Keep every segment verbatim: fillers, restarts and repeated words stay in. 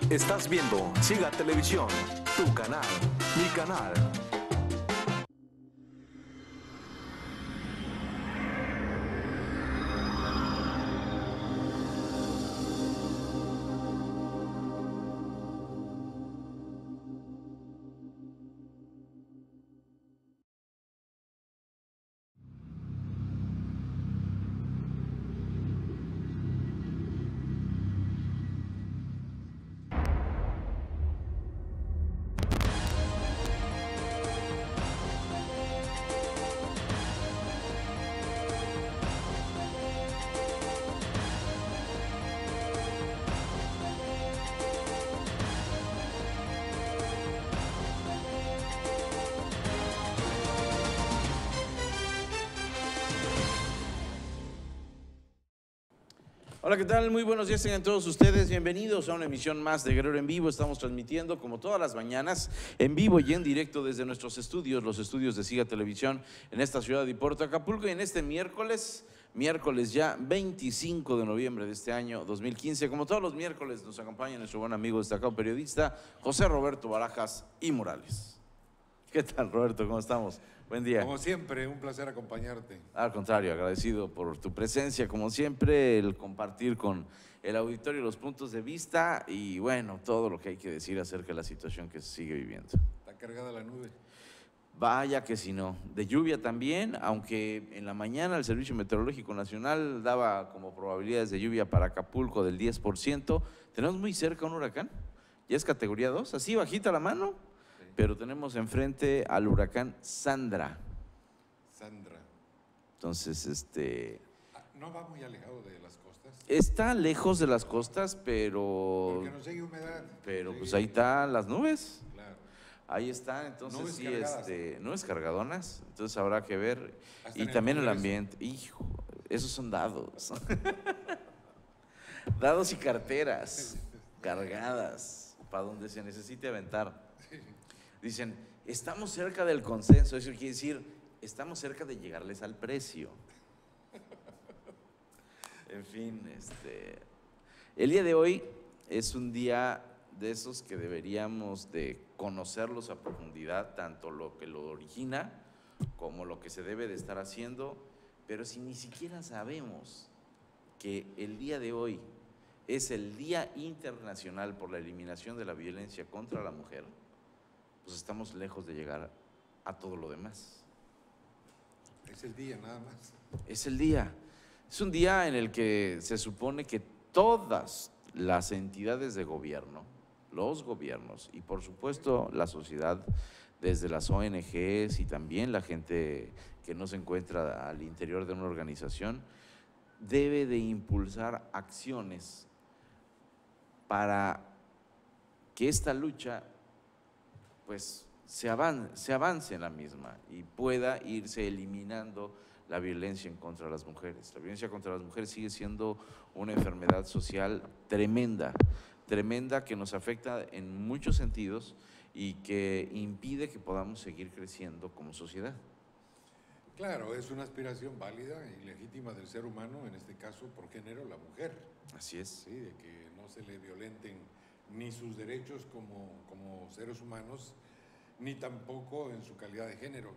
Estás viendo Siga Televisión, tu canal, mi canal. Hola, ¿qué tal? Muy buenos días tengan todos ustedes. Bienvenidos a una emisión más de Guerrero en Vivo. Estamos transmitiendo, como todas las mañanas, en vivo y en directo desde nuestros estudios, los estudios de Siga Televisión, en esta ciudad de Puerto Acapulco. Y en este miércoles, miércoles ya veinticinco de noviembre de este año dos mil quince, como todos los miércoles, nos acompaña nuestro buen amigo destacado periodista José Roberto Barajas y Morales. ¿Qué tal, Roberto? ¿Cómo estamos? Buen día. Como siempre, un placer acompañarte. Al contrario, agradecido por tu presencia, como siempre, el compartir con el auditorio los puntos de vista y, bueno, todo lo que hay que decir acerca de la situación que se sigue viviendo. Está cargada la nube. Vaya que si no. De lluvia también, aunque en la mañana el Servicio Meteorológico Nacional daba como probabilidades de lluvia para Acapulco del diez por ciento. Tenemos muy cerca un huracán, ya es categoría dos, así bajita la mano. Pero tenemos enfrente al huracán Sandra. Sandra. Entonces, este… ¿No va muy alejado de las costas? Está lejos de las costas, pero… Porque nos llegue humedad. Pero llegue… pues ahí están las nubes. Claro. Ahí están, entonces Nubes sí, cargadas. este, nubes cargadonas, entonces habrá que ver. Hasta Y en el también el Congreso. ambiente. Hijo, esos son dados. Dados y carteras cargadas para donde se necesite aventar. Dicen, estamos cerca del consenso, eso quiere decir, estamos cerca de llegarles al precio. En fin, este, el día de hoy es un día de esos que deberíamos de conocerlos a profundidad, tanto lo que lo origina como lo que se debe de estar haciendo, pero si ni siquiera sabemos que el día de hoy es el Día Internacional por la Eliminación de la Violencia contra la Mujer, pues estamos lejos de llegar a todo lo demás. Es el día nada más. Es el día. Es un día en el que se supone que todas las entidades de gobierno, los gobiernos y por supuesto la sociedad, desde las O N Ges y también la gente que no se encuentra al interior de una organización, debe de impulsar acciones para que esta lucha pues se avance, se avance en la misma y pueda irse eliminando la violencia en contra de las mujeres. La violencia contra las mujeres sigue siendo una enfermedad social tremenda, tremenda que nos afecta en muchos sentidos y que impide que podamos seguir creciendo como sociedad. Claro, es una aspiración válida y legítima del ser humano, en este caso por género, la mujer. Así es. Sí, de que no se le violenten ni sus derechos como, como seres humanos, ni tampoco en su calidad de género.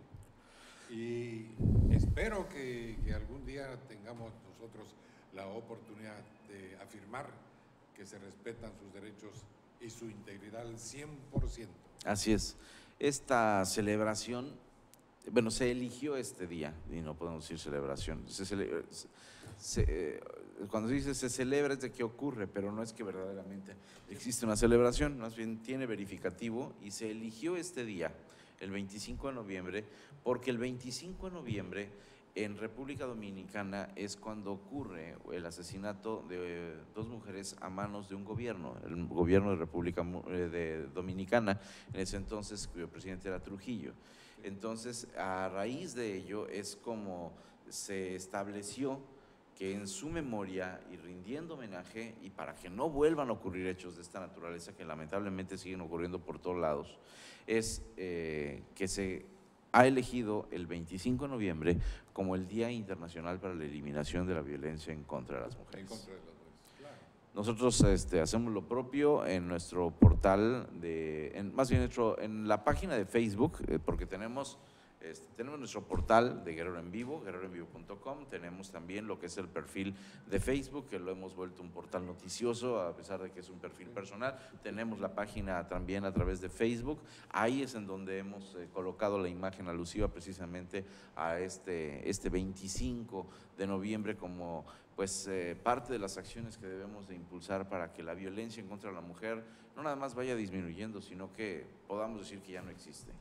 Y espero que, que algún día tengamos nosotros la oportunidad de afirmar que se respetan sus derechos y su integridad al cien por ciento. Así es. Esta celebración, bueno, se eligió este día, y no podemos decir celebración, se celebra, se, eh, cuando se dice se celebra es de que ocurre, pero no es que verdaderamente existe una celebración, más bien tiene verificativo y se eligió este día, el veinticinco de noviembre, porque el veinticinco de noviembre en República Dominicana es cuando ocurre el asesinato de dos mujeres a manos de un gobierno, el gobierno de República de Dominicana, en ese entonces cuyo presidente era Trujillo. Entonces, a raíz de ello es como se estableció que en su memoria y rindiendo homenaje y para que no vuelvan a ocurrir hechos de esta naturaleza que lamentablemente siguen ocurriendo por todos lados, es eh, que se ha elegido el veinticinco de noviembre como el Día Internacional para la Eliminación de la Violencia en contra de las Mujeres. En contra de las mujeres, claro. Nosotros este, hacemos lo propio en nuestro portal, de, en, más bien nuestro, en la página de Facebook, eh, porque tenemos… Este, tenemos nuestro portal de Guerrero en Vivo, guerrero en vivo punto com, tenemos también lo que es el perfil de Facebook, que lo hemos vuelto un portal noticioso, a pesar de que es un perfil personal. Tenemos la página también a través de Facebook, ahí es en donde hemos eh, colocado la imagen alusiva precisamente a este, este veinticinco de noviembre como pues eh, parte de las acciones que debemos de impulsar para que la violencia en contra de la mujer no nada más vaya disminuyendo, sino que podamos decir que ya no existe.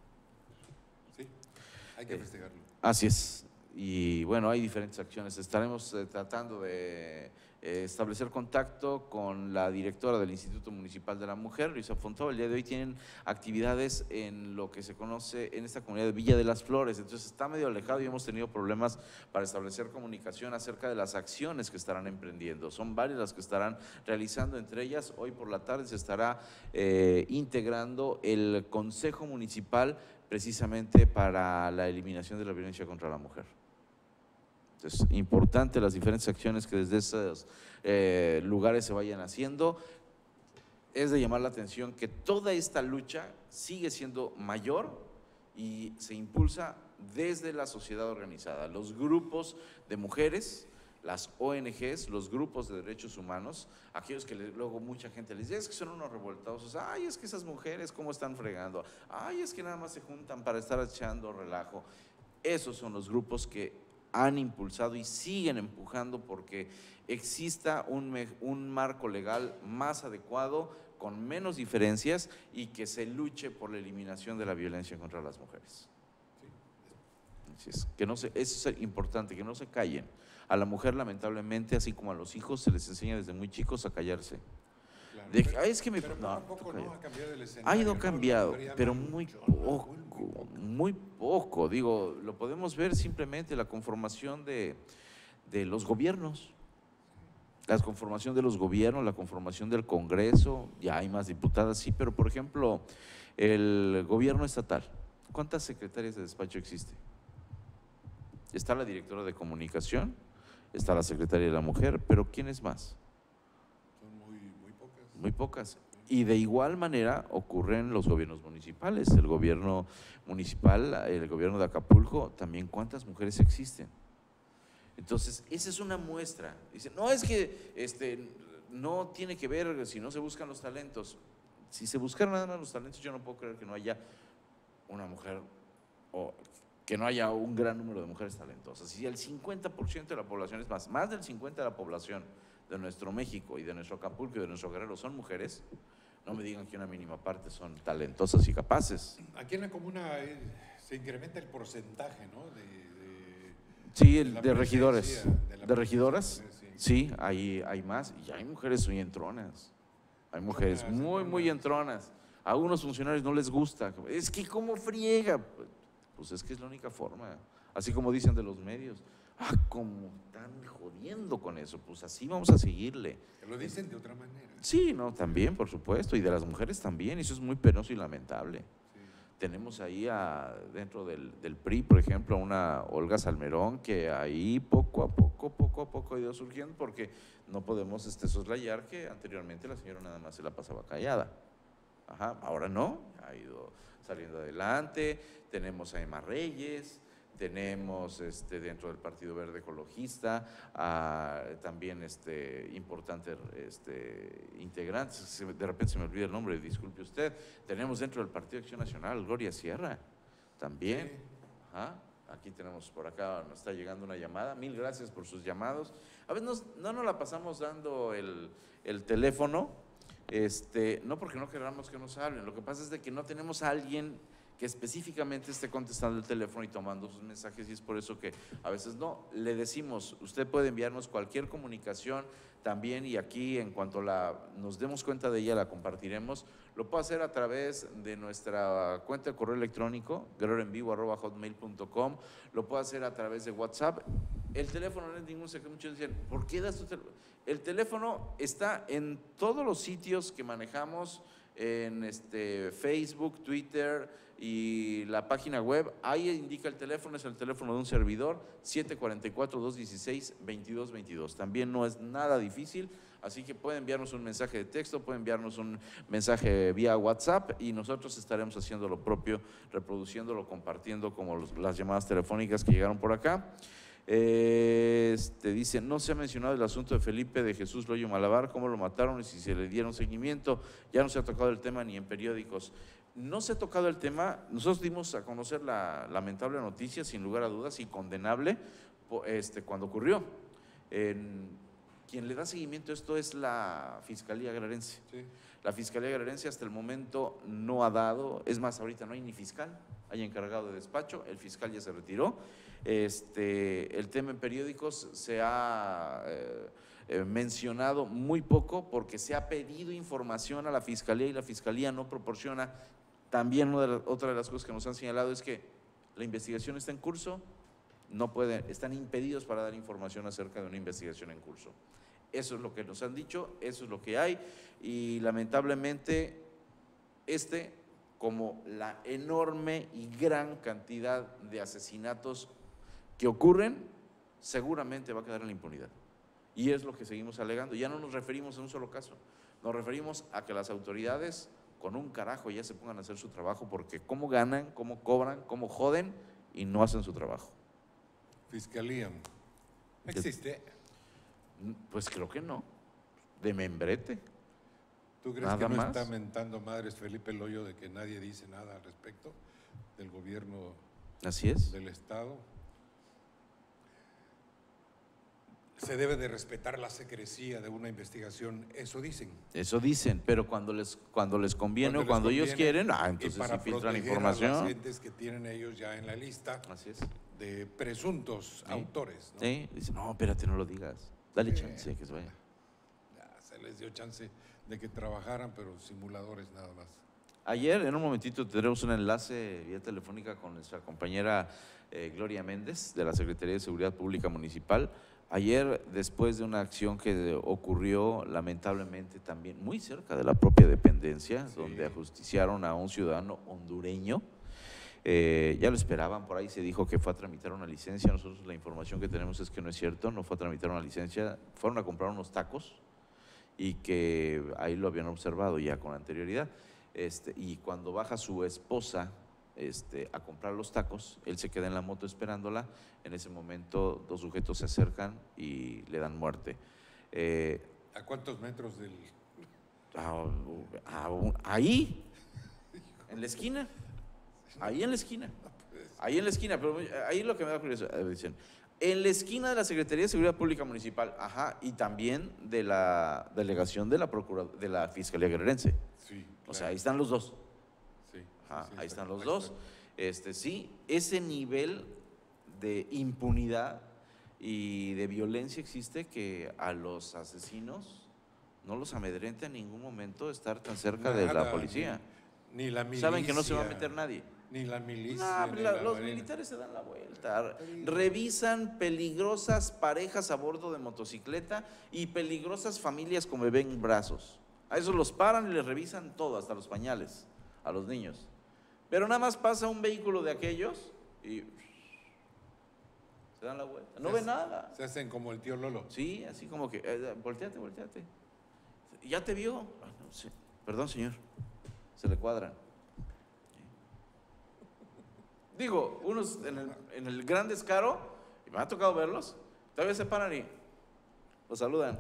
Sí, hay que festejarlo. Eh, así es. Y bueno, hay diferentes acciones. Estaremos eh, tratando de eh, establecer contacto con la directora del Instituto Municipal de la Mujer, Luisa Fontova. El día de hoy tienen actividades en lo que se conoce en esta comunidad de Villa de las Flores, entonces está medio alejado y hemos tenido problemas para establecer comunicación acerca de las acciones que estarán emprendiendo. Son varias las que estarán realizando, entre ellas hoy por la tarde se estará eh, integrando el Consejo Municipal precisamente para la eliminación de la violencia contra la mujer. Es importante las diferentes acciones que desde esos eh, lugares se vayan haciendo. Es de llamar la atención que toda esta lucha sigue siendo mayor y se impulsa desde la sociedad organizada, los grupos de mujeres, las O N Ges, los grupos de derechos humanos, aquellos que le, luego mucha gente les dice, es que son unos revoltosos, ay, es que esas mujeres cómo están fregando, ay, es que nada más se juntan para estar echando relajo. Esos son los grupos que han impulsado y siguen empujando porque exista un, un marco legal más adecuado, con menos diferencias y que se luche por la eliminación de la violencia contra las mujeres. Así es, que no se, eso es importante, que no se callen. A la mujer, lamentablemente, así como a los hijos, se les enseña desde muy chicos a callarse. Claro, De, pero, ay, es que me, pero no, poco no ha cambiado el escenario. ha ido ¿no? cambiado, pero muy mucho, poco, muy, muy poco. muy poco. Digo, lo podemos ver simplemente la conformación de, de los gobiernos. La conformación de los gobiernos, la conformación del Congreso, ya hay más diputadas, sí, pero por ejemplo, el gobierno estatal, ¿cuántas secretarias de despacho existe? Está la directora de comunicación, está la secretaria de la mujer, pero ¿quién es más? Son muy, muy pocas. Muy pocas. Y de igual manera ocurren los gobiernos municipales, el gobierno municipal, el gobierno de Acapulco, también ¿cuántas mujeres existen? Entonces, esa es una muestra. Dice, no es que este, no tiene que ver si no se buscan los talentos. Si se buscaran nada más los talentos, yo no puedo creer que no haya una mujer o que no haya un gran número de mujeres talentosas. Si el cincuenta por ciento de la población, es más, más del cincuenta por ciento de la población de nuestro México y de nuestro Acapulco y de nuestro Guerrero son mujeres, no me digan que una mínima parte son talentosas y capaces. Aquí en la comuna eh, se incrementa el porcentaje, ¿no? De, de, sí, el, de, de regidores, de, de regidoras, sí, sí, hay, hay más y hay mujeres muy entronas, hay mujeres Entronas, muy, muy entronas. A unos funcionarios no les gusta, es que cómo friega, pues es que es la única forma, así como dicen de los medios, ah, como están jodiendo con eso, pues así vamos a seguirle. Que lo dicen de otra manera. Sí, no, también, por supuesto, y de las mujeres también, y eso es muy penoso y lamentable. Sí. Tenemos ahí a, dentro del, del P R I, por ejemplo, a una Olga Salmerón, que ahí poco a poco, poco a poco ha ido surgiendo, porque no podemos este, soslayar que anteriormente la señora nada más se la pasaba callada. Ajá, ahora no, ha ido saliendo adelante. Tenemos a Emma Reyes, tenemos este, dentro del Partido Verde Ecologista a, también este, importantes este, integrantes, de repente se me olvida el nombre, disculpe usted. Tenemos dentro del Partido Acción Nacional Gloria Sierra, también. Sí. Ajá, aquí tenemos por acá, nos está llegando una llamada, mil gracias por sus llamados. A veces nos, no nos la pasamos dando el, el teléfono, este, no porque no queramos que nos hablen, lo que pasa es de que no tenemos a alguien que específicamente esté contestando el teléfono y tomando sus mensajes, y es por eso que a veces no, le decimos, usted puede enviarnos cualquier comunicación también, y aquí en cuanto la, nos demos cuenta de ella la compartiremos. Lo puede hacer a través de nuestra cuenta de correo electrónico, guerrero en vivo arroba hotmail punto com, lo puede hacer a través de WhatsApp. El teléfono no es ningún secreto, muchos dicen, ¿por qué das tu teléfono? El teléfono está en todos los sitios que manejamos en este, Facebook, Twitter y la página web. Ahí indica el teléfono, es el teléfono de un servidor, siete cuatro cuatro, dos uno seis, dos dos dos dos. También no es nada difícil, así que pueden enviarnos un mensaje de texto, pueden enviarnos un mensaje vía WhatsApp y nosotros estaremos haciendo lo propio, reproduciéndolo, compartiendo como los, las llamadas telefónicas que llegaron por acá. Este, dice, no se ha mencionado el asunto de Felipe de Jesús Loyo Malabar, cómo lo mataron y si se le dieron seguimiento. Ya no se ha tocado el tema ni en periódicos. No se ha tocado el tema, nosotros dimos a conocer la lamentable noticia, sin lugar a dudas, y condenable, este, cuando ocurrió. En, quien le da seguimiento a esto es la Fiscalía Guerrerense. Sí. La Fiscalía Guerrerense hasta el momento no ha dado, es más, ahorita no hay ni fiscal, hay encargado de despacho, el fiscal ya se retiró. Este, el tema en periódicos se ha eh, eh, mencionado muy poco porque se ha pedido información a la Fiscalía y la Fiscalía no proporciona. También una de las, otra de las cosas que nos han señalado es que la investigación está en curso, no pueden, están impedidos para dar información acerca de una investigación en curso. Eso es lo que nos han dicho, eso es lo que hay y lamentablemente este, como la enorme y gran cantidad de asesinatos que ocurren, seguramente va a quedar en la impunidad. Y es lo que seguimos alegando. Ya no nos referimos a un solo caso, nos referimos a que las autoridades con un carajo ya se pongan a hacer su trabajo, porque cómo ganan, cómo cobran, cómo joden y no hacen su trabajo. Fiscalía, ¿existe? Pues creo que no, de membrete. ¿Tú crees nada que no más está mentando madres Felipe Loyo de que nadie dice nada al respecto del gobierno? Así es. Del Estado. Se debe de respetar la secrecía de una investigación, eso dicen. Eso dicen, pero cuando les cuando les conviene cuando o cuando ellos quieren, ah, entonces para sí filtran proteger información. A las gentes que tienen ellos ya en la lista. Así es. De presuntos ¿Sí? autores, ¿no? Sí, dicen, no, espérate, no lo digas, dale sí. chance que se vaya. Ya, se les dio chance de que trabajaran, pero simuladores nada más. Ayer, en un momentito, tendremos un enlace vía telefónica con nuestra compañera eh, Gloria Méndez, de la Secretaría de Seguridad Pública Municipal. Ayer, después de una acción que ocurrió lamentablemente también muy cerca de la propia dependencia, sí. donde ajusticiaron a un ciudadano hondureño, eh, ya lo esperaban, por ahí se dijo que fue a tramitar una licencia. Nosotros la información que tenemos es que no es cierto, no fue a tramitar una licencia, fueron a comprar unos tacos y que ahí lo habían observado ya con anterioridad. Este, y cuando baja su esposa este, a comprar los tacos, él se queda en la moto esperándola. En ese momento dos sujetos se acercan y le dan muerte. Eh, ¿A cuántos metros del...? A, a, ahí, en la esquina, ahí en la esquina, ahí en la esquina, pero ahí lo que me da curiosidad, dicen, en la esquina de la Secretaría de Seguridad Pública Municipal, ajá, y también de la delegación de la Procura, de la Fiscalía Guerrerense. Sí, claro. O sea, ahí están los dos. Sí, ajá, sí, ahí está, están los ahí dos. está. Este, sí, ese nivel de impunidad y de violencia existe que a los asesinos no los amedrenta en ningún momento estar tan cerca Nada, de la policía. Ni, ni la milicia. Saben que no se va a meter nadie. Ni la milicia. No, ni la, la los marina. militares se dan la vuelta. Revisan peligrosas parejas a bordo de motocicleta y peligrosas familias con bebé en brazos. A esos los paran y les revisan todo, hasta los pañales, a los niños. Pero nada más pasa un vehículo de aquellos y se dan la vuelta. No se ven nada. Se hacen como el tío Lolo. Sí, así como que, eh, volteate, volteate. ¿Ya te vio? Ah, no, sí. Perdón, señor. Se le cuadran. Digo, unos en el, en el gran descaro, y me ha tocado verlos, todavía se paran y los saludan.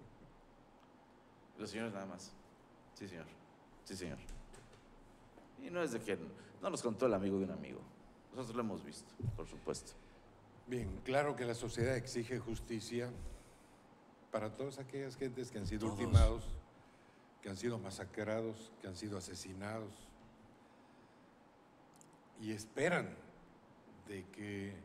Los señores nada más. Sí, señor. Sí, señor. Y no es de que, no nos contó el amigo de un amigo. Nosotros lo hemos visto, por supuesto. Bien, claro que la sociedad exige justicia para todas aquellas gentes que han sido Todos. ultimados, que han sido masacrados, que han sido asesinados. Y esperan de que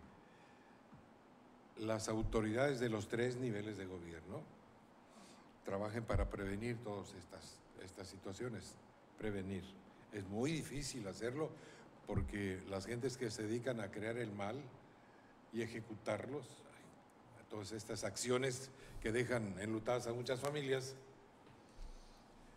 las autoridades de los tres niveles de gobierno trabajen para prevenir todas estas, estas situaciones, prevenir. Es muy difícil hacerlo porque las gentes que se dedican a crear el mal y ejecutarlos, todas estas acciones que dejan enlutadas a muchas familias,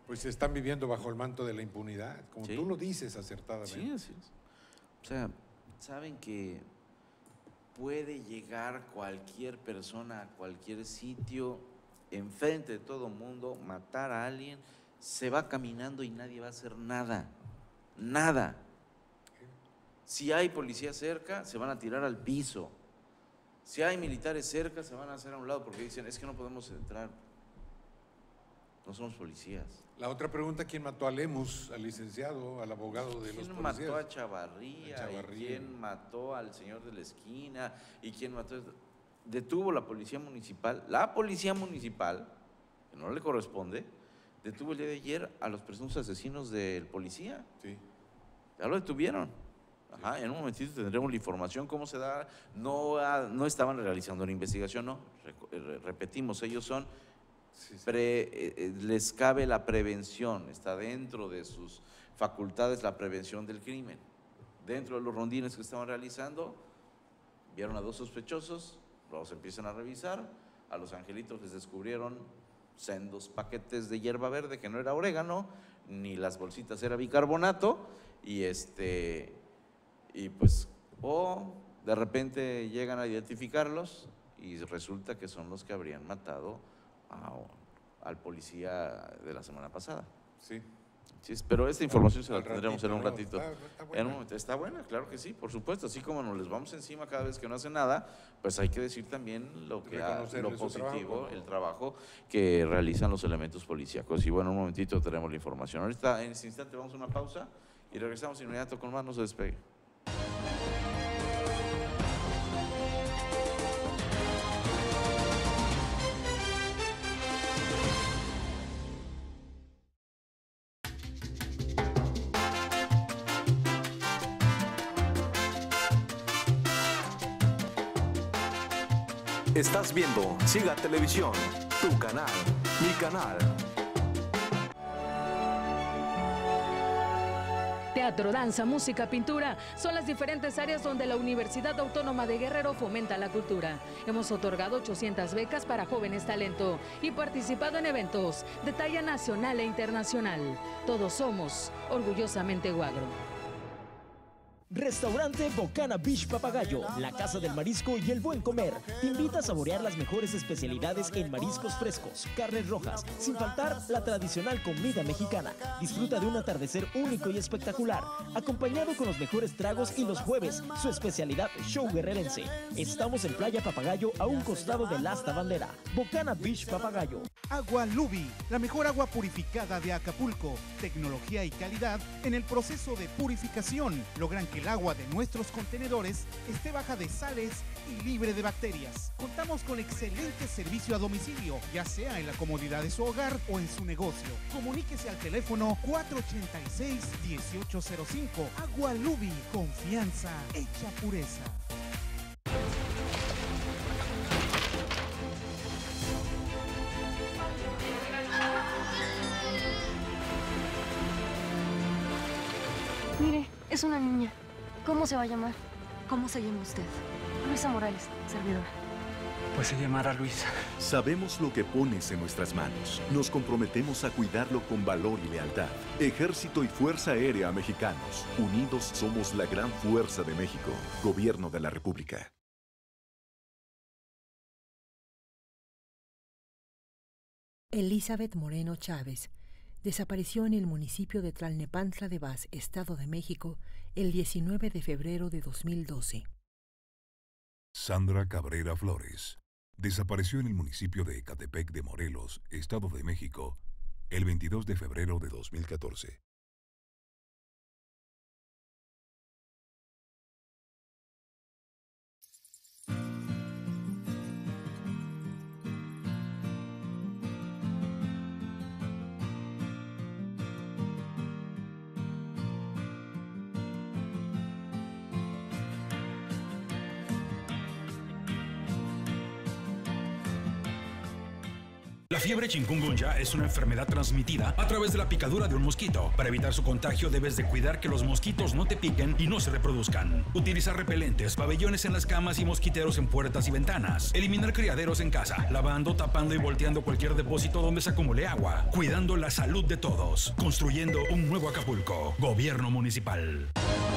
Pues están viviendo bajo el manto de la impunidad, como Sí. tú lo dices acertadamente. Sí, así es. O sea, saben que puede llegar cualquier persona a cualquier sitio, enfrente de todo el mundo, matar a alguien, se va caminando y nadie va a hacer nada, nada. Si hay policía cerca, se van a tirar al piso. Si hay militares cerca, se van a hacer a un lado porque dicen, es que no podemos entrar, no somos policías. La otra pregunta, ¿quién mató a Lemus, al licenciado, al abogado de los ¿Quién policías? mató a Chavarría? A Chavarría. ¿Y quién mató al señor de la esquina? ¿Y quién mató? Detuvo la policía municipal. La policía municipal, que no le corresponde, detuvo el día de ayer a los presuntos asesinos del policía. Sí. Ya lo detuvieron. Ajá, en un momentito tendremos la información, cómo se da. No, ha- no estaban realizando una investigación, no. Re- re- repetimos, ellos son Sí, sí. Pre- eh, eh, les cabe la prevención, está dentro de sus facultades la prevención del crimen. Dentro de los rondines que estaban realizando, vieron a dos sospechosos, los empiezan a revisar, a los angelitos les descubrieron sendos paquetes de hierba verde que no era orégano, ni las bolsitas era bicarbonato, y este, y pues, o de repente llegan a identificarlos y resulta que son los que habrían matado a- al policía de la semana pasada. Sí. Sí, pero esta información se la Al tendremos ratito, en un ¿no? ratito. Está- está En buena. un momento. Está buena, claro que sí, por supuesto. Así como nos les vamos encima cada vez que no hacen nada, pues hay que decir también lo que ha- Reconocerle lo su positivo, trabajo, ¿no? el trabajo que realizan los elementos policíacos. Y bueno, en un momentito tenemos la información. Ahorita, en este instante, vamos a una pausa y regresamos inmediato con más. No se despegue. Estás viendo Siga Televisión, tu canal, mi canal. Teatro, danza, música, pintura son las diferentes áreas donde la Universidad Autónoma de Guerrero fomenta la cultura. Hemos otorgado ochocientas becas para jóvenes talento y participado en eventos de talla nacional e internacional. Todos somos orgullosamente Guagro. Restaurante Bocana Beach Papagayo, la casa del marisco y el buen comer. Te invita a saborear las mejores especialidades en mariscos frescos, carnes rojas, sin faltar la tradicional comida mexicana. Disfruta de un atardecer único y espectacular, acompañado con los mejores tragos y los jueves, su especialidad show guerrerense. Estamos en Playa Papagayo, a un costado del Asta Bandera. Bocana Beach Papagayo. Agua Lubi, la mejor agua purificada de Acapulco. Tecnología y calidad en el proceso de purificación logran que el agua de nuestros contenedores esté baja de sales y libre de bacterias. Contamos con excelente servicio a domicilio, ya sea en la comodidad de su hogar o en su negocio. Comuníquese al teléfono cuatro ochenta y seis, dieciocho cero cinco. Agua Lubi, confianza hecha pureza. Mire, es una niña. ¿Cómo se va a llamar? ¿Cómo se llama usted? Luisa Morales, servidora. Pues se llamará Luisa. Sabemos lo que pones en nuestras manos. Nos comprometemos a cuidarlo con valor y lealtad. Ejército y Fuerza Aérea Mexicanos. Unidos somos la gran fuerza de México. Gobierno de la República. Elizabeth Moreno Chávez desapareció en el municipio de Tlalnepantla de Vaz, Estado de México, el diecinueve de febrero de dos mil doce. Sandra Cabrera Flores desapareció en el municipio de Ecatepec de Morelos, Estado de México, el veintidós de febrero de dos mil catorce. La fiebre chikungunya es una enfermedad transmitida a través de la picadura de un mosquito. Para evitar su contagio debes de cuidar que los mosquitos no te piquen y no se reproduzcan. Utilizar repelentes, pabellones en las camas y mosquiteros en puertas y ventanas. Eliminar criaderos en casa, lavando, tapando y volteando cualquier depósito donde se acumule agua. Cuidando la salud de todos. Construyendo un nuevo Acapulco. Gobierno municipal.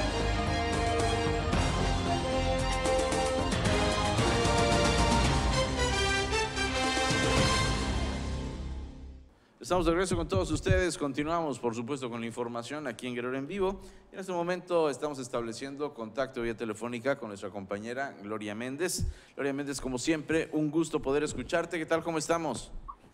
Estamos de regreso con todos ustedes, continuamos por supuesto con la información aquí en Guerrero en Vivo. En este momento estamos estableciendo contacto vía telefónica con nuestra compañera Gloria Méndez. Gloria Méndez, como siempre, un gusto poder escucharte. ¿Qué tal? ¿Cómo estamos?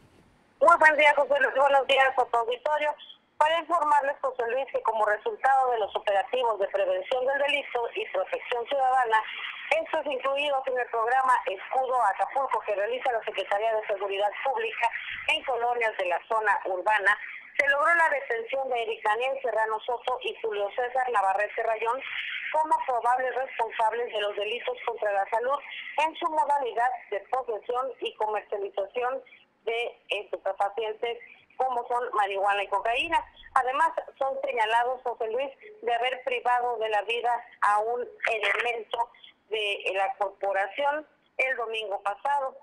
Muy buen día, José Luis. Buenos días a tu auditorio. Para informarles, José Luis, que como resultado de los operativos de prevención del delito y protección ciudadana, estos incluidos en el programa Escudo Acapulco que realiza la Secretaría de Seguridad Pública en colonias de la zona urbana, se logró la detención de Eric Daniel Serrano Soto y Julio César Navarrete Rayón como probables responsables de los delitos contra la salud en su modalidad de posesión y comercialización de estupefacientes como son marihuana y cocaína. Además, son señalados, José Luis, de haber privado de la vida a un elemento de la corporación el domingo pasado.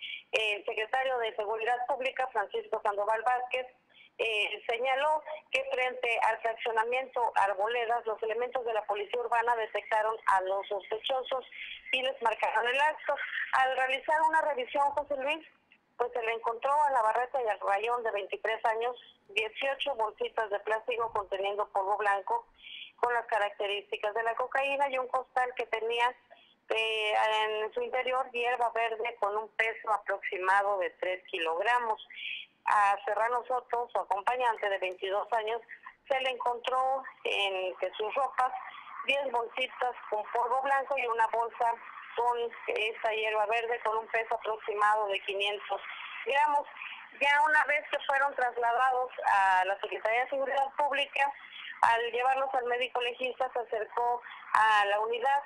El secretario de Seguridad Pública, Francisco Sandoval Vázquez, eh, señaló que frente al fraccionamiento Arboledas, los elementos de la Policía Urbana detectaron a los sospechosos y les marcaron el acto. Al realizar una revisión, José Luis, pues se le encontró a Navarrete y al Rayón de veintitrés años dieciocho bolsitas de plástico conteniendo polvo blanco con las características de la cocaína y un costal que tenía eh, en su interior hierba verde con un peso aproximado de tres kilogramos. A Serrano Soto, su acompañante de veintidós años, se le encontró en que sus ropas diez bolsitas con polvo blanco y una bolsa con esta hierba verde con un peso aproximado de quinientos gramos. Ya una vez que fueron trasladados a la Secretaría de Seguridad Pública, al llevarlos al médico legista se acercó a la unidad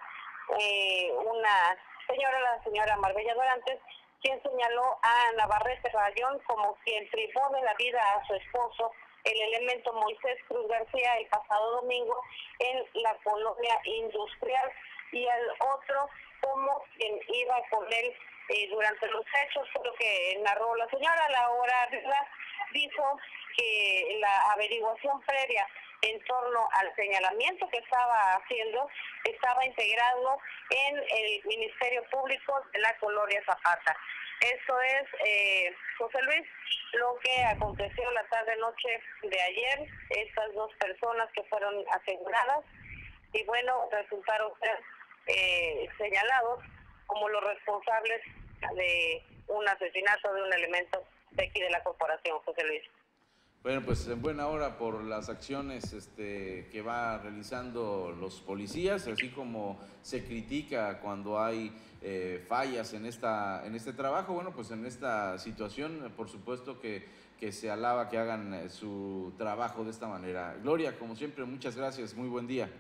eh, una señora, la señora Marbella Dorantes, quien señaló a Navarrete Rayón como quien privó de la vida a su esposo, el elemento Moisés Cruz García, el pasado domingo en la colonia industrial, y al otro como quien iba con él eh, durante los hechos. Lo que narró la señora Laura Arriba dijo que la averiguación previa en torno al señalamiento que estaba haciendo estaba integrado en el Ministerio Público de la colonia Zapata. Esto es, eh, José Luis, lo que aconteció la tarde-noche de ayer, estas dos personas que fueron aseguradas y bueno, resultaron ser Eh, señalados como los responsables de un asesinato de un elemento de aquí de la corporación, José Luis. Bueno, pues en buena hora por las acciones este, que va realizando los policías, así como se critica cuando hay eh, fallas en esta en este trabajo. Bueno, pues en esta situación, por supuesto que, que se alaba que hagan eh, su trabajo de esta manera. Gloria, como siempre, muchas gracias, muy buen día.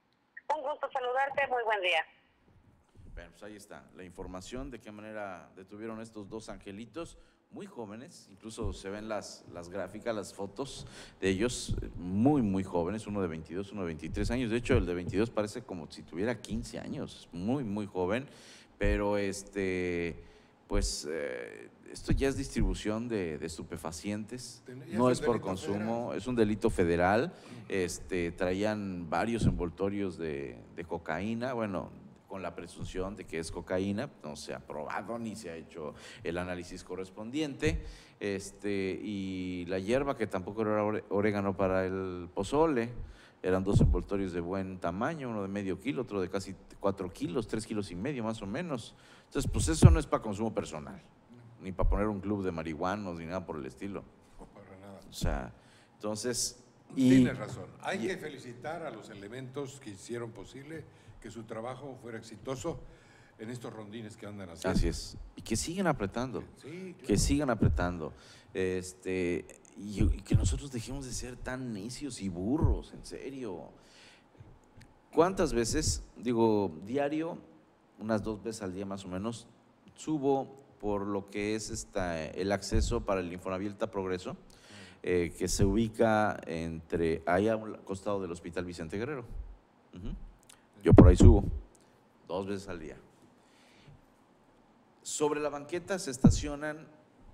Un gusto saludarte, muy buen día. Bueno, pues ahí está la información de qué manera detuvieron estos dos angelitos, muy jóvenes, incluso se ven las, las gráficas, las fotos de ellos, muy, muy jóvenes, uno de veintidós, uno de veintitrés años, de hecho el de veintidós parece como si tuviera quince años, muy, muy joven, pero este, pues eh, esto ya es distribución de, de estupefacientes, no es por consumo, federal. Es un delito federal. Este, traían varios envoltorios de, de cocaína, bueno, con la presunción de que es cocaína, no se ha probado ni se ha hecho el análisis correspondiente, este, y la hierba que tampoco era orégano para el pozole, eran dos envoltorios de buen tamaño, uno de medio kilo, otro de casi cuatro kilos, tres kilos y medio más o menos. Entonces, pues eso no es para consumo personal, ni para poner un club de marihuanos, ni nada por el estilo. No para nada. O sea, entonces… Y, Tienes razón, hay y, que felicitar a los elementos que hicieron posible que su trabajo fuera exitoso en estos rondines que andan haciendo. Así es, y que sigan apretando, sí, claro. que sigan apretando, este, y, y que nosotros dejemos de ser tan necios y burros, en serio. ¿Cuántas veces, digo, diario, unas dos veces al día más o menos, subo por lo que es esta, el acceso para el Infonavit Alta Progreso, eh, que se ubica entre, ahí al costado del Hospital Vicente Guerrero. Uh-huh. Yo por ahí subo, dos veces al día. Sobre la banqueta se estacionan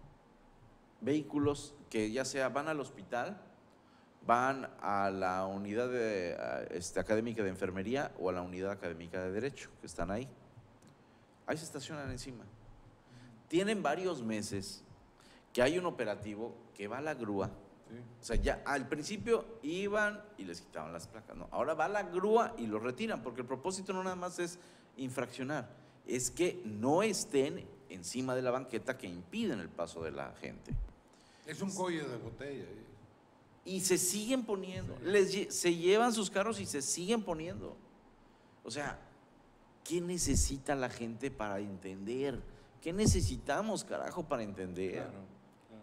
vehículos que ya sea van al hospital, van a la unidad de, este, académica de enfermería o a la unidad académica de derecho, que están ahí. Ahí se estacionan encima. Tienen varios meses que hay un operativo que va a la grúa. Sí. O sea, ya al principio iban y les quitaban las placas. No, ahora va la grúa y los retiran, porque el propósito no nada más es infraccionar, es que no estén encima de la banqueta que impiden el paso de la gente. Es un cuello de botella. ¿eh? Y se siguen poniendo, sí. les, se llevan sus carros y se siguen poniendo. O sea, ¿qué necesita la gente para entender? ¿Qué necesitamos, carajo, para entender? Claro, claro.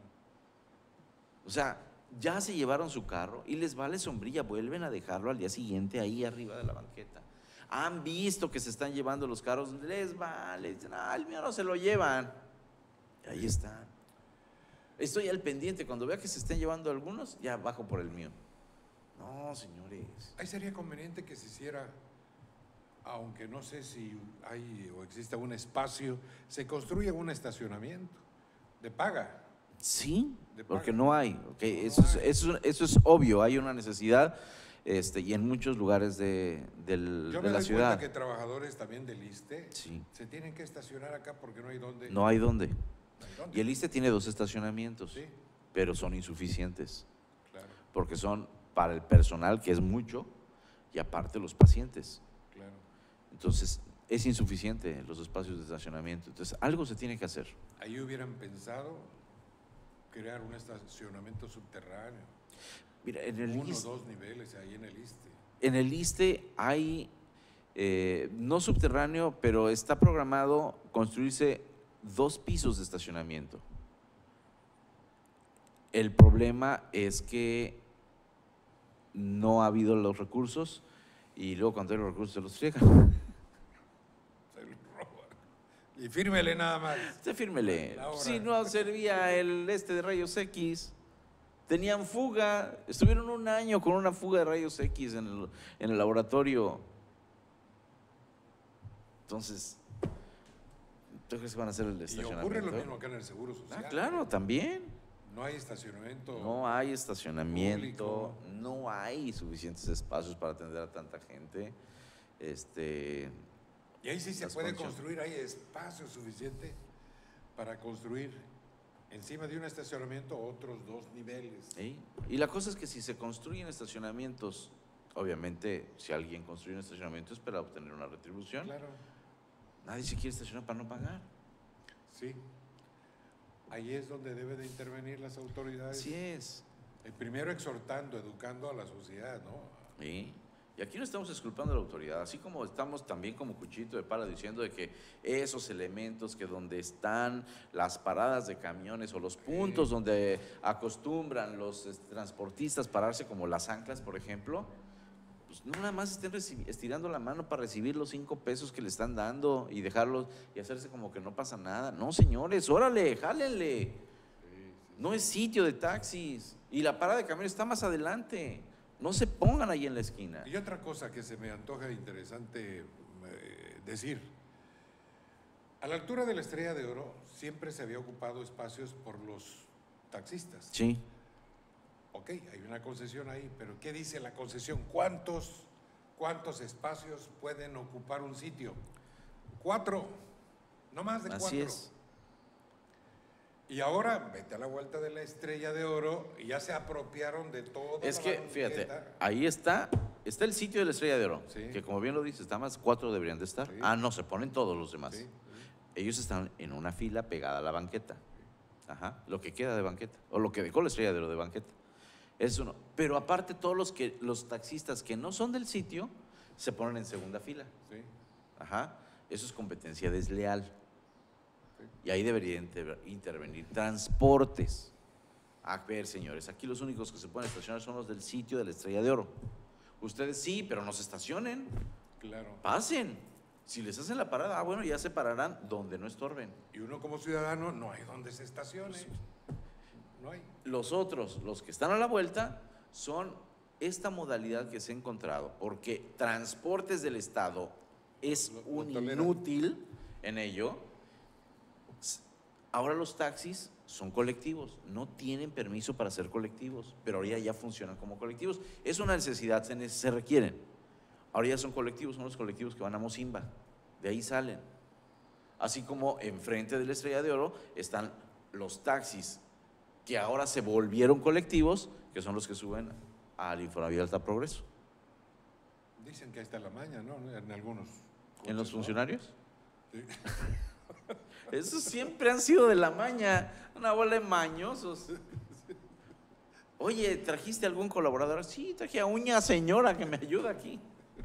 O sea, ya se llevaron su carro y les vale sombrilla, vuelven a dejarlo al día siguiente ahí arriba de la banqueta. Han visto que se están llevando los carros, les vale, ah, el mío no se lo llevan. Y ahí están. Estoy al pendiente, cuando vea que se estén llevando algunos, ya bajo por el mío. No, señores. Ahí sería conveniente que se hiciera, aunque no sé si hay o existe un espacio, se construya un estacionamiento de paga. Sí, de paga. Porque no hay. Okay, no eso, hay. Es, eso, eso es obvio, hay una necesidad este, y en muchos lugares de, del, Yo de me la doy ciudad. cuenta que trabajadores también del ISSSTE sí. se tienen que estacionar acá porque no hay dónde. No hay dónde. Y el ISSSTE tiene dos estacionamientos, sí. pero son insuficientes, claro. porque son para el personal, que es mucho, y aparte los pacientes. Claro. Entonces, es insuficiente los espacios de estacionamiento. Entonces, algo se tiene que hacer. Ahí hubieran pensado crear un estacionamiento subterráneo. Mira, en el Uno o ISSSTE, dos niveles ahí en el ISSSTE. En el ISSSTE hay, eh, no subterráneo, pero está programado construirse dos pisos de estacionamiento. El problema es que no ha habido los recursos y luego cuando hay los recursos se los friegan. Se los roban. Y fírmele nada más. Se fírmele. Si no servía el este de rayos X, tenían fuga, estuvieron un año con una fuga de rayos X en el, en el laboratorio. Entonces, ¿tú crees que van a hacer el estacionamiento? Y ocurre lo mismo acá en el Seguro Social. Ah, claro, también. No hay estacionamiento. No hay estacionamiento, público. No hay suficientes espacios para atender a tanta gente. Este, y ahí sí se puede construir, hay espacio suficiente para construir encima de un estacionamiento otros dos niveles. ¿Sí? Y la cosa es que si se construyen estacionamientos, obviamente si alguien construye un estacionamiento es para obtener una retribución. Claro. Nadie se quiere estacionar para no pagar. Sí. Ahí es donde deben de intervenir las autoridades. Así es. El primero exhortando, educando a la sociedad, ¿no? Sí. Y aquí no estamos exculpando a la autoridad, así como estamos también como cuchito de pala diciendo de que esos elementos que donde están las paradas de camiones o los puntos sí. donde acostumbran los este, transportistas pararse como las anclas, por ejemplo, pues no nada más estén estirando la mano para recibir los cinco pesos que le están dando y dejarlos y hacerse como que no pasa nada. No, señores, órale, jálenle. Sí, sí. No es sitio de taxis y la parada de camiones está más adelante. No se pongan ahí en la esquina. Y otra cosa que se me antoja interesante eh, decir. A la altura de la Estrella de Oro siempre se había ocupado espacios por los taxistas. Sí. Ok, hay una concesión ahí, pero ¿qué dice la concesión? ¿Cuántos, cuántos espacios pueden ocupar un sitio? Cuatro, no más de Así cuatro. Es. Y ahora vete a la vuelta de la Estrella de Oro y ya se apropiaron de todo. Es que, fíjate, ahí está, está el sitio de la Estrella de Oro, sí. que como bien lo dices, está más, cuatro deberían de estar. Sí. Ah, no, se ponen todos los demás. Sí, sí. Ellos están en una fila pegada a la banqueta. Ajá, lo que queda de banqueta, o lo que dejó la Estrella de Oro de banqueta. Eso no. Pero aparte todos los que los taxistas que no son del sitio se ponen en segunda fila. Sí. Ajá. Eso es competencia desleal. Sí. Y ahí debería inter intervenir transportes. A ver, señores, aquí los únicos que se pueden estacionar son los del sitio de la Estrella de Oro. Ustedes sí, pero no se estacionen. Claro. Pasen. Si les hacen la parada, ah, bueno, ya se pararán donde no estorben. Y uno como ciudadano no hay donde se estacione. No hay. Los otros, los que están a la vuelta, son esta modalidad que se ha encontrado, porque Transportes del Estado es Lo- lo un tolera. inútil en ello. Ahora los taxis son colectivos, no tienen permiso para ser colectivos, pero ahora ya funcionan como colectivos. Es una necesidad, se, ne- se requieren. Ahora ya son colectivos, son los colectivos que van a Mozimba, de ahí salen. Así como enfrente de la Estrella de Oro están los taxis que ahora se volvieron colectivos, que son los que suben al Infonavit Alta Progreso. Dicen que ahí está la maña, ¿no? En algunos. ¿En los coches, ¿no? funcionarios? Sí. Esos siempre han sido de la maña, una bola de mañosos. Oye, ¿trajiste algún colaborador? Sí, traje a una señora que me ayuda aquí.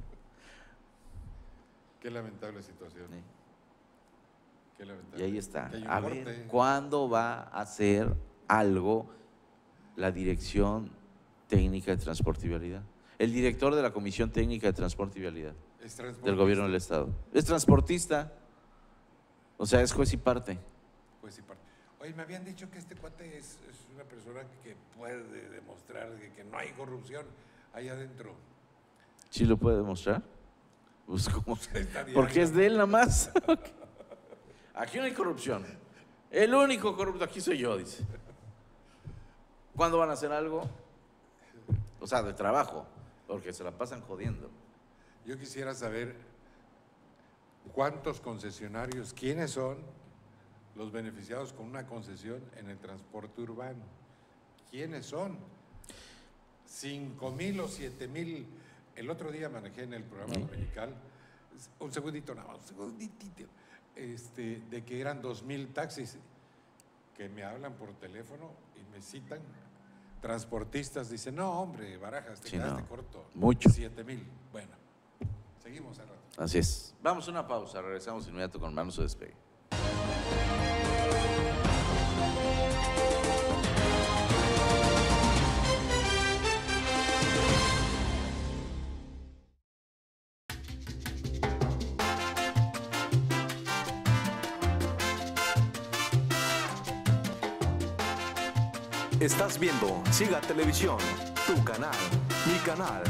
Qué lamentable situación. Sí. Qué lamentable. Y ahí está. Que hay un A corte. ver, ¿cuándo va a hacer algo la Dirección Técnica de Transporte y Vialidad? El director de la Comisión Técnica de Transporte y Vialidad Es transportista. del Gobierno del Estado. Es transportista, o sea, es juez y parte. Pues sí, parte. Oye, me habían dicho que este cuate es, es una persona que puede demostrar que, que no hay corrupción ahí adentro. ¿Sí lo puede demostrar? Pues ¿cómo? Está diario. Porque es de él nada más. Aquí no hay corrupción. El único corrupto aquí soy yo, dice. ¿Cuándo van a hacer algo? O sea, de trabajo, porque se la pasan jodiendo. Yo quisiera saber cuántos concesionarios, quiénes son los beneficiados con una concesión en el transporte urbano. ¿Quiénes son? Cinco mil o siete mil. El otro día manejé en el programa ¿Sí? dominical, un segundito nada más, un segunditito, este, de que eran dos mil taxis que me hablan por teléfono y me citan. Transportistas dicen, no, hombre, Barajas, te Sí, quedaste no. corto. Mucho. Siete mil. Bueno, seguimos al rato. Así es. Vamos a una pausa, regresamos inmediato con Manos de Despegue. Estás viendo Siga Televisión, tu canal, mi canal.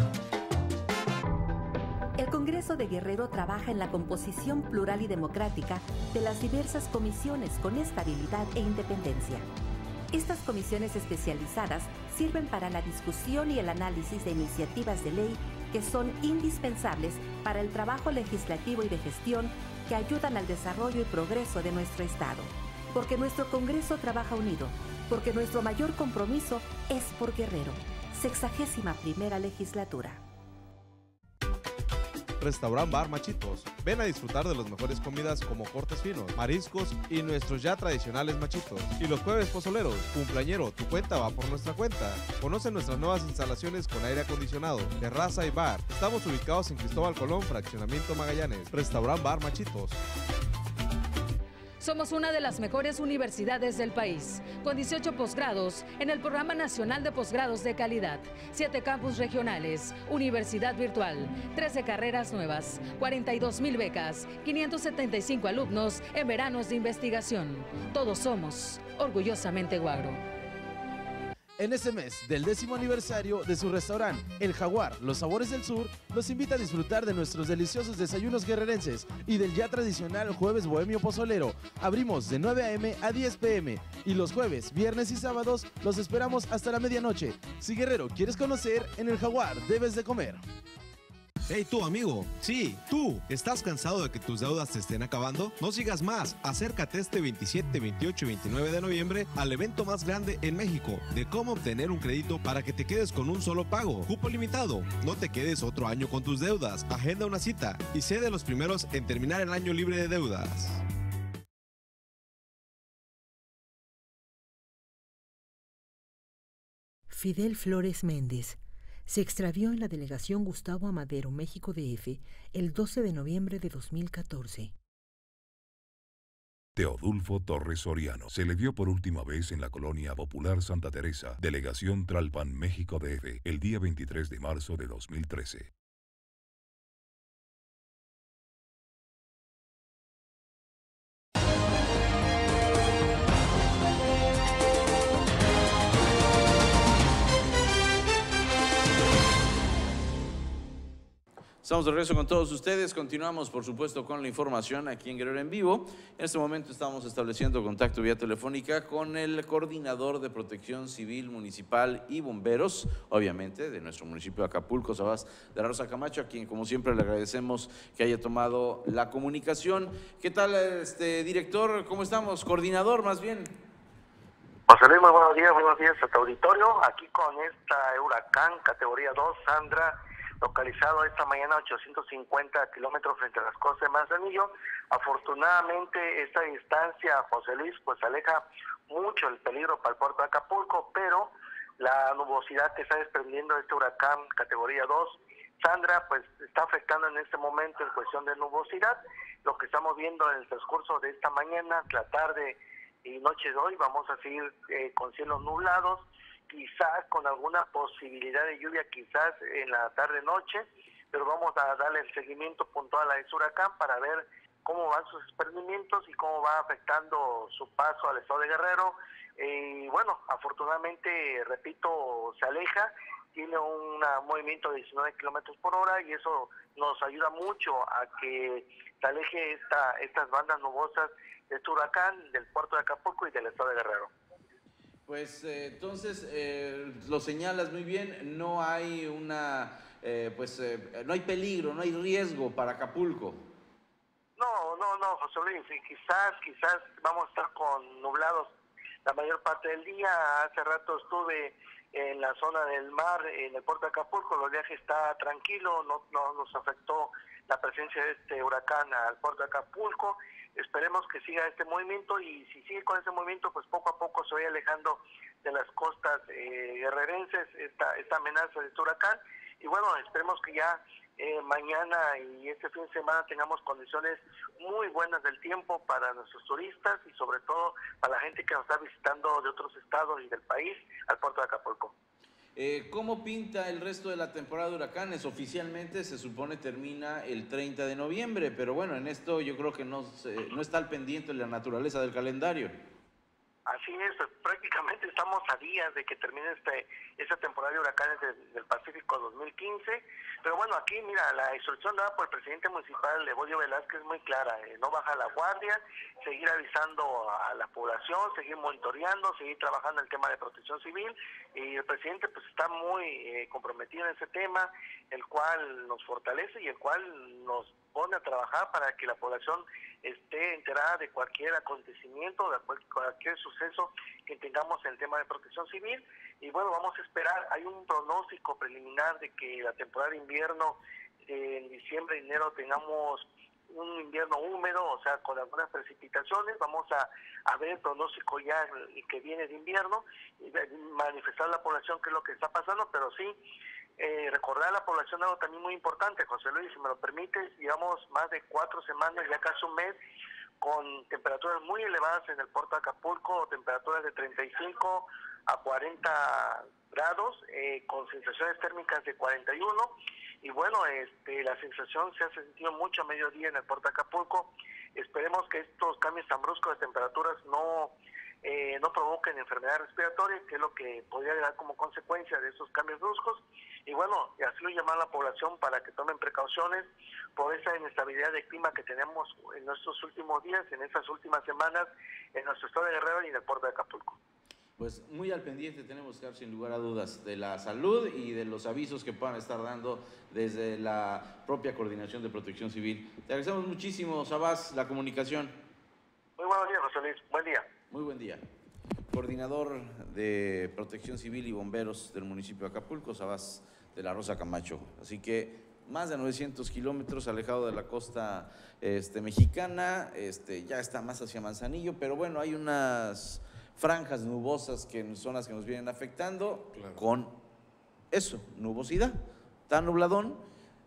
El Congreso de Guerrero trabaja en la composición plural y democrática de las diversas comisiones con estabilidad e independencia. Estas comisiones especializadas sirven para la discusión y el análisis de iniciativas de ley que son indispensables para el trabajo legislativo y de gestión que ayudan al desarrollo y progreso de nuestro Estado. Porque nuestro Congreso trabaja unido, porque nuestro mayor compromiso es por Guerrero. Sexagésima primera legislatura. Restaurant Bar Machitos. Ven a disfrutar de las mejores comidas como cortes finos, mariscos y nuestros ya tradicionales machitos. Y los jueves pozoleros, cumpleañero, tu cuenta va por nuestra cuenta. Conoce nuestras nuevas instalaciones con aire acondicionado, terraza y bar. Estamos ubicados en Cristóbal Colón, Fraccionamiento Magallanes. Restaurant Bar Machitos. Somos una de las mejores universidades del país, con dieciocho posgrados en el Programa Nacional de Posgrados de Calidad, siete campus regionales, universidad virtual, trece carreras nuevas, cuarenta y dos mil becas, quinientos setenta y cinco alumnos en veranos de investigación. Todos somos orgullosamente Guagro. En este mes del décimo aniversario de su restaurante, El Jaguar, Los Sabores del Sur, los invita a disfrutar de nuestros deliciosos desayunos guerrerenses y del ya tradicional Jueves Bohemio Pozolero. Abrimos de nueve a eme a diez pe eme y los jueves, viernes y sábados los esperamos hasta la medianoche. Si Guerrero quieres conocer, en El Jaguar debes de comer. Hey tú amigo, sí, tú, ¿estás cansado de que tus deudas te estén acabando? No sigas más, acércate este veintisiete, veintiocho y veintinueve de noviembre al evento más grande en México de cómo obtener un crédito para que te quedes con un solo pago, cupo limitado, no te quedes otro año con tus deudas, agenda una cita y sé de los primeros en terminar el año libre de deudas. Fidel Flores Méndez se extravió en la delegación Gustavo Amadero, México D F, el doce de noviembre de dos mil catorce. Teodulfo Torres Soriano se le vio por última vez en la colonia popular Santa Teresa, delegación Tlalpan, México D F, el día veintitrés de marzo de dos mil trece. Estamos de regreso con todos ustedes. Continuamos, por supuesto, con la información aquí en Guerrero en Vivo. En este momento estamos estableciendo contacto vía telefónica con el coordinador de Protección Civil Municipal y Bomberos, obviamente, de nuestro municipio de Acapulco, Sabás de la Rosa Camacho, a quien, como siempre, le agradecemos que haya tomado la comunicación. ¿Qué tal, este director? ¿Cómo estamos? Coordinador, más bien. José Luis, muy buenos días, buenos días a tu auditorio. Aquí con esta huracán categoría dos, Sandra, localizado esta mañana a ochocientos cincuenta kilómetros frente a las costas de Manzanillo. Afortunadamente esta distancia, José Luis, pues aleja mucho el peligro para el puerto de Acapulco, pero la nubosidad que está desprendiendo de este huracán categoría dos, Sandra, pues está afectando en este momento en cuestión de nubosidad. Lo que estamos viendo en el transcurso de esta mañana, la tarde y noche de hoy, vamos a seguir eh, con cielos nublados, quizás con alguna posibilidad de lluvia, quizás en la tarde-noche, pero vamos a darle el seguimiento puntual a este huracán para ver cómo van sus desprendimientos y cómo va afectando su paso al estado de Guerrero. Y eh, bueno, afortunadamente, repito, se aleja, tiene un movimiento de diecinueve kilómetros por hora y eso nos ayuda mucho a que se aleje esta, estas bandas nubosas de este huracán del puerto de Acapulco y del estado de Guerrero. Pues eh, entonces eh, lo señalas muy bien, no hay una, eh, pues eh, no hay peligro, no hay riesgo para Acapulco. No, no, no, José Luis, quizás, quizás vamos a estar con nublados la mayor parte del día. Hace rato estuve en la zona del mar, en el puerto de Acapulco, el viaje está tranquilo, no, no nos afectó la presencia de este huracán al puerto de Acapulco. Esperemos que siga este movimiento y si sigue con ese movimiento, pues poco a poco se vaya alejando de las costas eh, guerrerenses esta, esta amenaza de este huracán. Y bueno, esperemos que ya eh, mañana y este fin de semana tengamos condiciones muy buenas del tiempo para nuestros turistas y sobre todo para la gente que nos está visitando de otros estados y del país al puerto de Acapulco. Eh, ¿Cómo pinta el resto de la temporada de huracanes? Oficialmente se supone termina el treinta de noviembre, pero bueno, en esto yo creo que no, se, no está al pendiente la naturaleza del calendario. Así es, prácticamente estamos a días de que termine este, esta temporada de huracanes de, del Pacífico dos mil quince, pero bueno, aquí mira, la instrucción dada por el presidente municipal, Evodio Velázquez, es muy clara, eh, no bajar la guardia, seguir avisando a la población, seguir monitoreando, seguir trabajando en el tema de protección civil, y el presidente pues está muy eh, comprometido en ese tema, el cual nos fortalece y el cual nos pone a trabajar para que la población esté enterada de cualquier acontecimiento, de cualquier suceso que tengamos en el tema de protección civil. Y bueno, vamos a esperar, hay un pronóstico preliminar de que la temporada de invierno eh, en diciembre y enero tengamos un invierno húmedo, o sea, con algunas precipitaciones. Vamos a, a ver el pronóstico ya que viene de invierno y manifestar a la población qué es lo que está pasando, pero sí, Eh, recordar a la población algo también muy importante, José Luis, si me lo permites, llevamos más de cuatro semanas, ya casi un mes, con temperaturas muy elevadas en el puerto de Acapulco, temperaturas de treinta y cinco a cuarenta grados, eh, con sensaciones térmicas de cuarenta y uno, y bueno, este, la sensación se ha sentido mucho a mediodía en el puerto de Acapulco. Esperemos que estos cambios tan bruscos de temperaturas no Eh, no provoquen enfermedades respiratorias, que es lo que podría dar como consecuencia de esos cambios bruscos. Y bueno, así lo llaman a la población para que tomen precauciones por esa inestabilidad de clima que tenemos en nuestros últimos días, en estas últimas semanas, en nuestro estado de Guerrero y en el puerto de Acapulco. Pues muy al pendiente tenemos que estar sin lugar a dudas de la salud y de los avisos que puedan estar dando desde la propia Coordinación de Protección Civil. Te agradecemos muchísimo, Sabás, la comunicación. Muy buenos días, José Luis. Buen día. Muy buen día. Coordinador de Protección Civil y Bomberos del municipio de Acapulco, Sabás de la Rosa Camacho. Así que más de novecientos kilómetros alejado de la costa este, mexicana, este, ya está más hacia Manzanillo, pero bueno, hay unas franjas nubosas que son las que nos vienen afectando, claro, con eso, nubosidad, tan nubladón.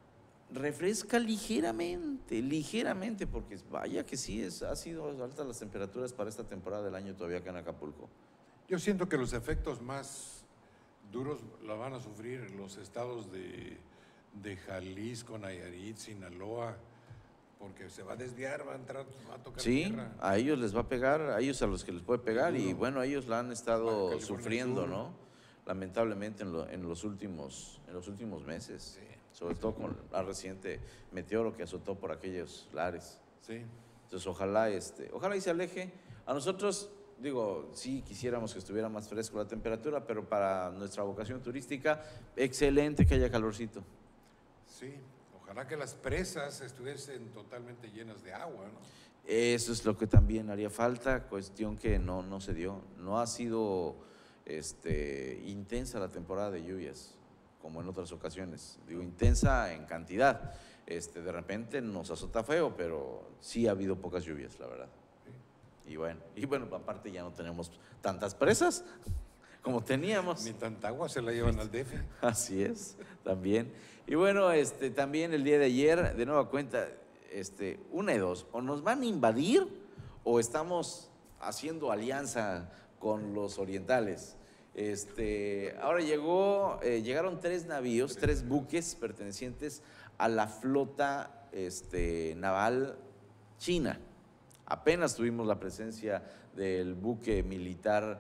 Refresca ligeramente, ligeramente, porque vaya que sí, es, ha sido altas las temperaturas para esta temporada del año todavía acá en Acapulco. Yo siento que los efectos más duros la van a sufrir los estados de, de Jalisco, Nayarit, Sinaloa, porque se va a desviar, va a entrar, va a tocar sí, tierra. A ellos les va a pegar, a ellos a los que les puede pegar, y bueno, ellos la han estado California sufriendo, Sur, ¿no? Lamentablemente en, lo, en, los últimos, en los últimos meses. Sí. sobre todo con la reciente meteoro que azotó por aquellos lares. Sí. Entonces, ojalá, este, ojalá y se aleje. A nosotros, digo, sí quisiéramos que estuviera más fresco la temperatura, pero para nuestra vocación turística, excelente que haya calorcito. Sí, ojalá que las presas estuviesen totalmente llenas de agua, ¿no? Eso es lo que también haría falta, cuestión que no, no se dio. No ha sido este, intensa la temporada de lluvias, como en otras ocasiones. Digo, intensa en cantidad. Este, de repente nos azota feo, pero sí ha habido pocas lluvias, la verdad. Y bueno, y bueno, aparte ya no tenemos tantas presas como teníamos. Ni tanta agua se la llevan al D F. Así es, también. Y bueno, este, también el día de ayer, de nueva cuenta, este, una de dos, o nos van a invadir o estamos haciendo alianza con los orientales. Este, ahora llegó, eh, llegaron tres navíos, tres buques pertenecientes a la flota este, naval china. Apenas tuvimos la presencia del buque militar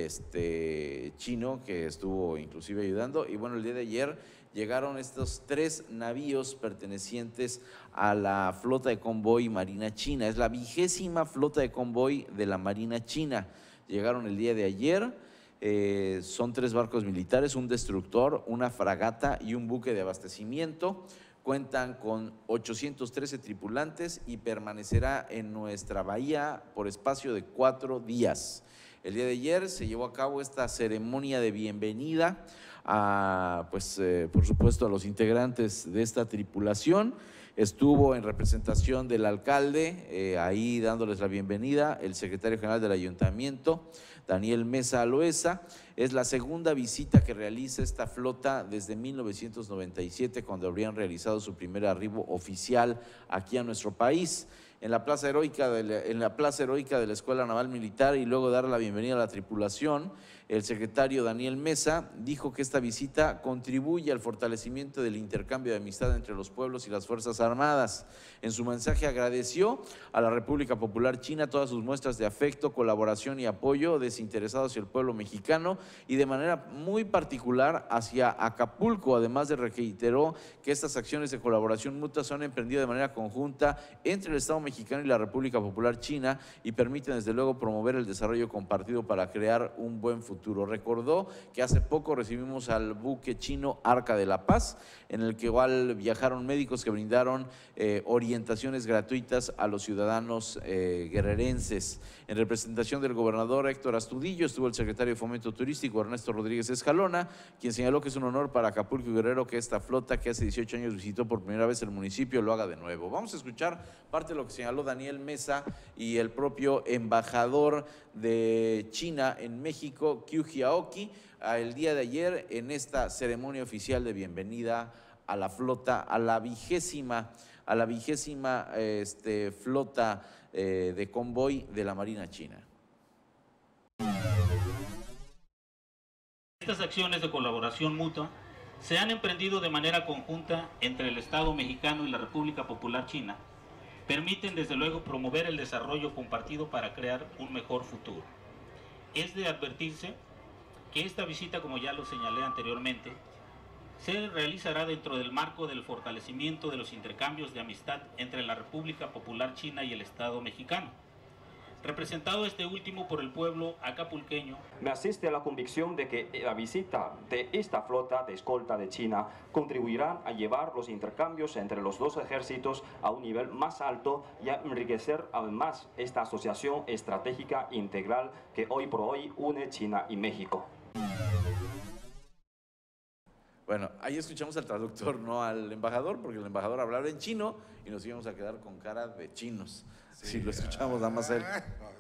este, chino que estuvo inclusive ayudando, y bueno, el día de ayer llegaron estos tres navíos pertenecientes a la flota de convoy marina china. Es la vigésima flota de convoy de la marina china. Llegaron el día de ayer, eh, son tres barcos militares, un destructor, una fragata y un buque de abastecimiento. Cuentan con ochocientos trece tripulantes y permanecerá en nuestra bahía por espacio de cuatro días. El día de ayer se llevó a cabo esta ceremonia de bienvenida a, pues, eh, por supuesto, a los integrantes de esta tripulación. Estuvo en representación del alcalde, eh, ahí dándoles la bienvenida, el secretario general del ayuntamiento, Daniel Mesa Loesa. Es la segunda visita que realiza esta flota desde mil novecientos noventa y siete, cuando habrían realizado su primer arribo oficial aquí a nuestro país. En la Plaza Heroica de la, en la Plaza Heroica de la Escuela Naval Militar, y luego dar la bienvenida a la tripulación, el secretario Daniel Mesa dijo que esta visita contribuye al fortalecimiento del intercambio de amistad entre los pueblos y las Fuerzas Armadas. En su mensaje agradeció a la República Popular China todas sus muestras de afecto, colaboración y apoyo desinteresado hacia el pueblo mexicano, y de manera muy particular hacia Acapulco. Además de reiteró que estas acciones de colaboración mutua son emprendidas de manera conjunta entre el Estado mexicano y la República Popular China y permiten desde luego promover el desarrollo compartido para crear un buen futuro. Recordó que hace poco recibimos al buque chino Arca de la Paz, en el que igual viajaron médicos que brindaron eh, orientaciones gratuitas a los ciudadanos eh, guerrerenses. En representación del gobernador Héctor Astudillo estuvo el secretario de Fomento Turístico Ernesto Rodríguez Escalona, quien señaló que es un honor para Acapulco y Guerrero que esta flota, que hace dieciocho años visitó por primera vez el municipio, lo haga de nuevo. Vamos a escuchar parte de lo que señaló Daniel Mesa y el propio embajador de China en México, Qiu Jiaoqi, el día de ayer en esta ceremonia oficial de bienvenida a la flota, a la vigésima, a la vigésima este, flota eh, de convoy de la Marina China. Estas acciones de colaboración mutua se han emprendido de manera conjunta entre el Estado mexicano y la República Popular China. Permiten desde luego promover el desarrollo compartido para crear un mejor futuro. Es de advertirse que esta visita, como ya lo señalé anteriormente, se realizará dentro del marco del fortalecimiento de los intercambios de amistad entre la República Popular China y el Estado mexicano, representado este último por el pueblo acapulqueño. Me asiste la convicción de que la visita de esta flota de escolta de China contribuirá a llevar los intercambios entre los dos ejércitos a un nivel más alto y a enriquecer aún más esta asociación estratégica integral que hoy por hoy une China y México. Bueno, ahí escuchamos al traductor, no al embajador, porque el embajador hablaba en chino y nos íbamos a quedar con cara de chinos. Sí, si lo escuchamos nada más a él.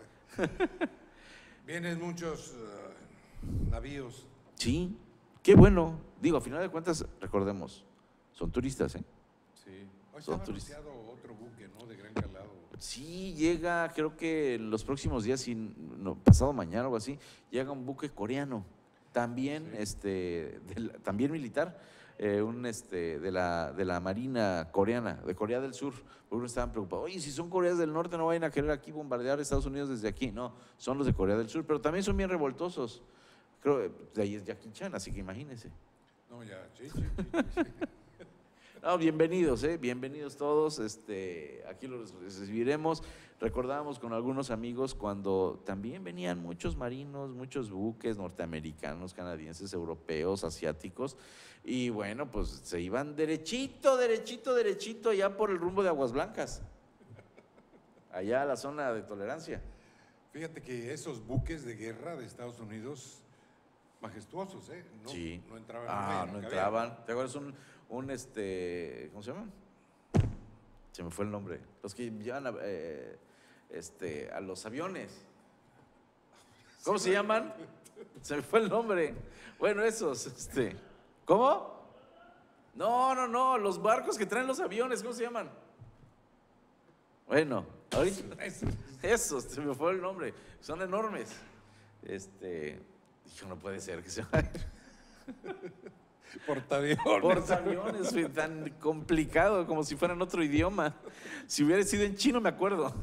Vienen muchos uh, navíos. Sí, qué bueno. Digo, a final de cuentas, recordemos, son turistas, ¿eh? Sí. Hoy se ha anunciado otro buque, ¿no? De gran calado. Sí, llega, creo que en los próximos días, si no, pasado mañana o algo así, llega un buque coreano, también, sí. este, de, también militar, eh, un este de la de la Marina coreana, de Corea del Sur. Porque estaban preocupados, oye, si son Coreas del Norte no vayan a querer aquí bombardear a Estados Unidos desde aquí. No, son los de Corea del Sur, pero también son bien revoltosos. Creo que de ahí es Jackie Chan, así que imagínense. No, ya, sí, sí, sí, sí. No, bienvenidos, ¿eh? Bienvenidos todos. Este, aquí los recibiremos. Recordábamos con algunos amigos cuando también venían muchos marinos, muchos buques norteamericanos, canadienses, europeos, asiáticos, y bueno, pues se iban derechito, derechito, derechito allá por el rumbo de Aguas Blancas, allá a la zona de tolerancia. Fíjate que esos buques de guerra de Estados Unidos, majestuosos, ¿eh? No, sí. no entraban. Ah, en no la entraban. ¿Te acuerdas un, un este, ¿cómo se llama? Se me fue el nombre. Los que llevan a, eh, este, a los aviones. ¿Cómo se llaman? Se me fue el nombre. Bueno, esos, este. ¿Cómo? No, no, no, los barcos que traen los aviones, ¿cómo se llaman? Bueno, ahorita. Esos, se me fue el nombre. Son enormes. Este. Dijo, no puede ser que se vayan. Portaaviones. Portaaviones, fue tan complicado, como si fueran otro idioma. Si hubiera sido en chino, me acuerdo.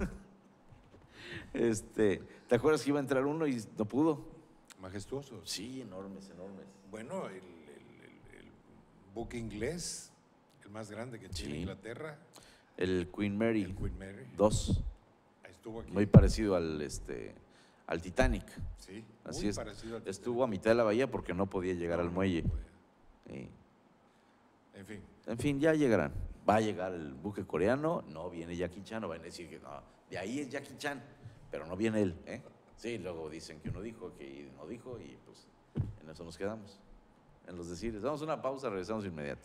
Este, ¿te acuerdas que iba a entrar uno y no pudo? Majestuosos. Sí, enormes, enormes. Bueno, el, el, el, el buque inglés, el más grande que tiene Sí. Inglaterra. El Queen Mary. El Queen Mary. Dos. Estuvo aquí. Muy parecido al, este, al Titanic. Sí, Así muy es. parecido al Estuvo a mitad de la bahía porque no podía llegar No, al no muelle. podía. Sí. En fin. En fin, ya llegarán. Va a llegar el buque coreano, no viene Jackie Chan, no van a decir que no, de ahí es Jackie Chan, pero no viene él, ¿eh? Sí, luego dicen que uno dijo, que no dijo, y pues en eso nos quedamos, en los decires. Damos una pausa, regresamos inmediato.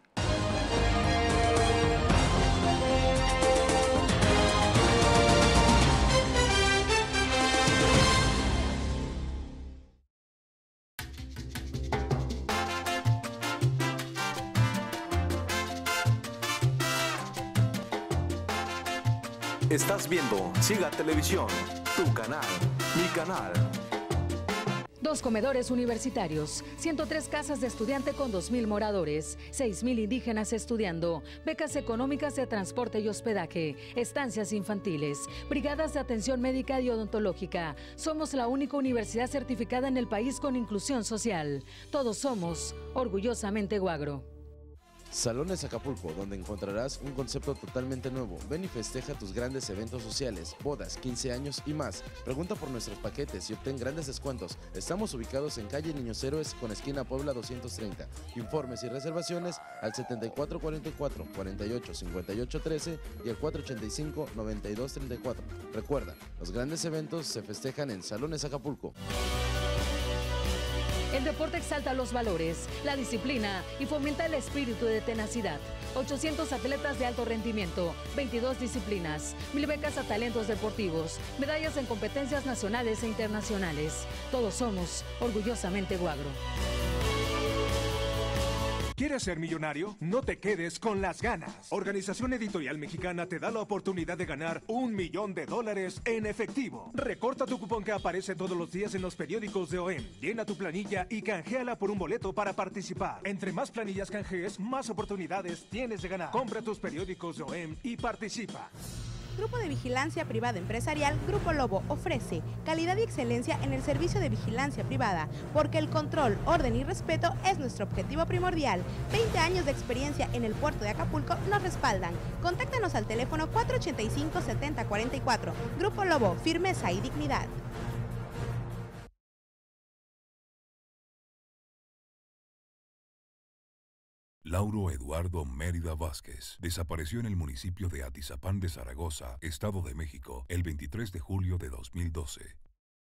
Estás viendo Siga Televisión, tu canal, mi canal. Dos comedores universitarios, ciento tres casas de estudiante con dos mil moradores, seis mil indígenas estudiando, becas económicas de transporte y hospedaje, estancias infantiles, brigadas de atención médica y odontológica. Somos la única universidad certificada en el país con inclusión social. Todos somos orgullosamente Guagro. Salones Acapulco, donde encontrarás un concepto totalmente nuevo. Ven y festeja tus grandes eventos sociales, bodas, quince años y más. Pregunta por nuestros paquetes y obtén grandes descuentos. Estamos ubicados en calle Niños Héroes con esquina Puebla doscientos treinta. Informes y reservaciones al setenta y cuatro cuarenta y cuatro, cuarenta y ocho cincuenta y ocho trece y al cuatro ochenta y cinco noventa y dos treinta y cuatro. Recuerda, los grandes eventos se festejan en Salones Acapulco. El deporte exalta los valores, la disciplina y fomenta el espíritu de tenacidad. ochocientos atletas de alto rendimiento, veintidós disciplinas, mil becas a talentos deportivos, medallas en competencias nacionales e internacionales. Todos somos orgullosamente Guagro. ¿Quieres ser millonario? No te quedes con las ganas. Organización Editorial Mexicana te da la oportunidad de ganar un millón de dólares en efectivo. Recorta tu cupón que aparece todos los días en los periódicos de O E M. Llena tu planilla y canjeala por un boleto para participar. Entre más planillas canjees, más oportunidades tienes de ganar. Compra tus periódicos de O E M y participa. Grupo de Vigilancia Privada Empresarial Grupo Lobo ofrece calidad y excelencia en el servicio de vigilancia privada, porque el control, orden y respeto es nuestro objetivo primordial. veinte años de experiencia en el puerto de Acapulco nos respaldan. Contáctanos al teléfono cuatro ochenta y cinco, setenta cuarenta y cuatro. Grupo Lobo, firmeza y dignidad. Lauro Eduardo Mérida Vázquez desapareció en el municipio de Atizapán de Zaragoza, Estado de México, el veintitrés de julio de dos mil doce.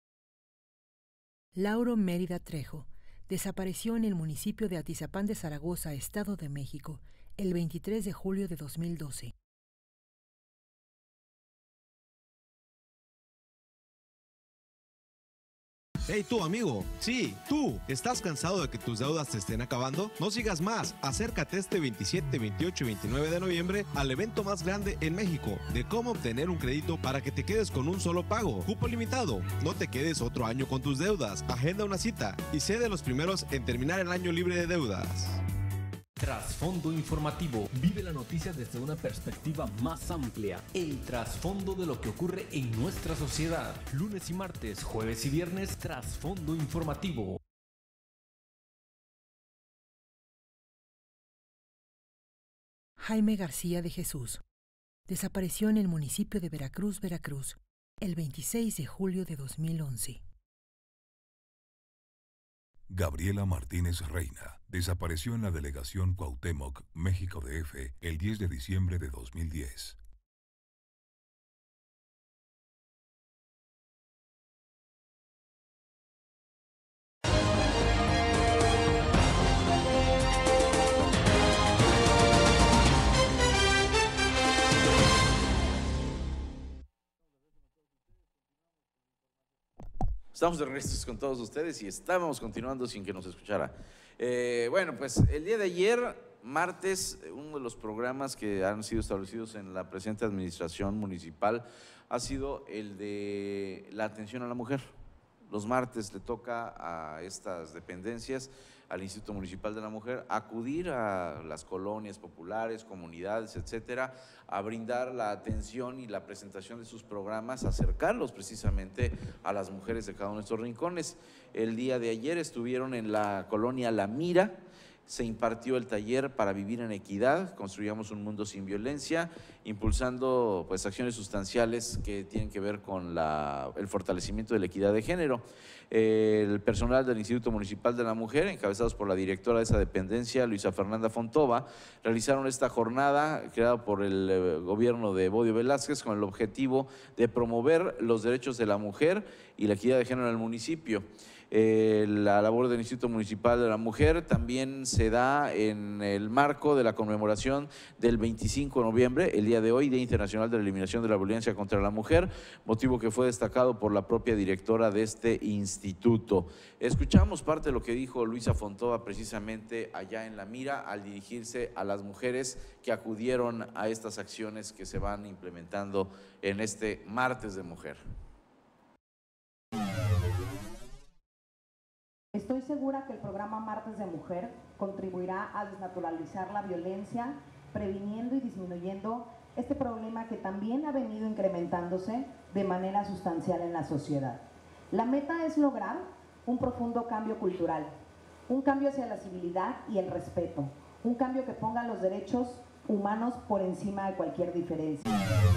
Lauro Mérida Trejo desapareció en el municipio de Atizapán de Zaragoza, Estado de México, el veintitrés de julio de dos mil doce. Hey tú amigo, sí, tú, ¿estás cansado de que tus deudas te estén acabando? No sigas más, acércate este veintisiete, veintiocho y veintinueve de noviembre al evento más grande en México de cómo obtener un crédito para que te quedes con un solo pago, cupo limitado, no te quedes otro año con tus deudas, agenda una cita y sé de los primeros en terminar el año libre de deudas. Trasfondo informativo. Vive la noticia desde una perspectiva más amplia. El trasfondo de lo que ocurre en nuestra sociedad. Lunes y martes, jueves y viernes, Trasfondo informativo. Jaime García de Jesús. Desapareció en el municipio de Veracruz, Veracruz, el veintiséis de julio de dos mil once. Gabriela Martínez Reina desapareció en la delegación Cuauhtémoc, México D F, el diez de diciembre de dos mil diez. Estamos de regreso con todos ustedes y estábamos continuando sin que nos escuchara. Eh, bueno, pues el día de ayer, martes, uno de los programas que han sido establecidos en la presente administración municipal ha sido el de la atención a la mujer. Los martes le toca a estas dependencias, al Instituto Municipal de la Mujer, acudir a las colonias populares, comunidades, etcétera, a brindar la atención y la presentación de sus programas, acercarlos precisamente a las mujeres de cada uno de estos rincones. El día de ayer estuvieron en la colonia La Mira, se impartió el taller para vivir en equidad, construyamos un mundo sin violencia, impulsando pues acciones sustanciales que tienen que ver con la, el fortalecimiento de la equidad de género. El personal del Instituto Municipal de la Mujer, encabezados por la directora de esa dependencia, Luisa Fernanda Fontova, realizaron esta jornada creada por el eh, gobierno de Evodio Velázquez con el objetivo de promover los derechos de la mujer y la equidad de género en el municipio. Eh, la labor del Instituto Municipal de la Mujer también se da en el marco de la conmemoración del veinticinco de noviembre, el día de hoy, Día Internacional de la Eliminación de la Violencia contra la Mujer, motivo que fue destacado por la propia directora de este instituto. Escuchamos parte de lo que dijo Luisa Fontova precisamente allá en La Mira al dirigirse a las mujeres que acudieron a estas acciones que se van implementando en este martes de mujer. Estoy segura que el programa Martes de Mujer contribuirá a desnaturalizar la violencia, previniendo y disminuyendo este problema que también ha venido incrementándose de manera sustancial en la sociedad. La meta es lograr un profundo cambio cultural, un cambio hacia la civilidad y el respeto, un cambio que ponga los derechos humanos por encima de cualquier diferencia.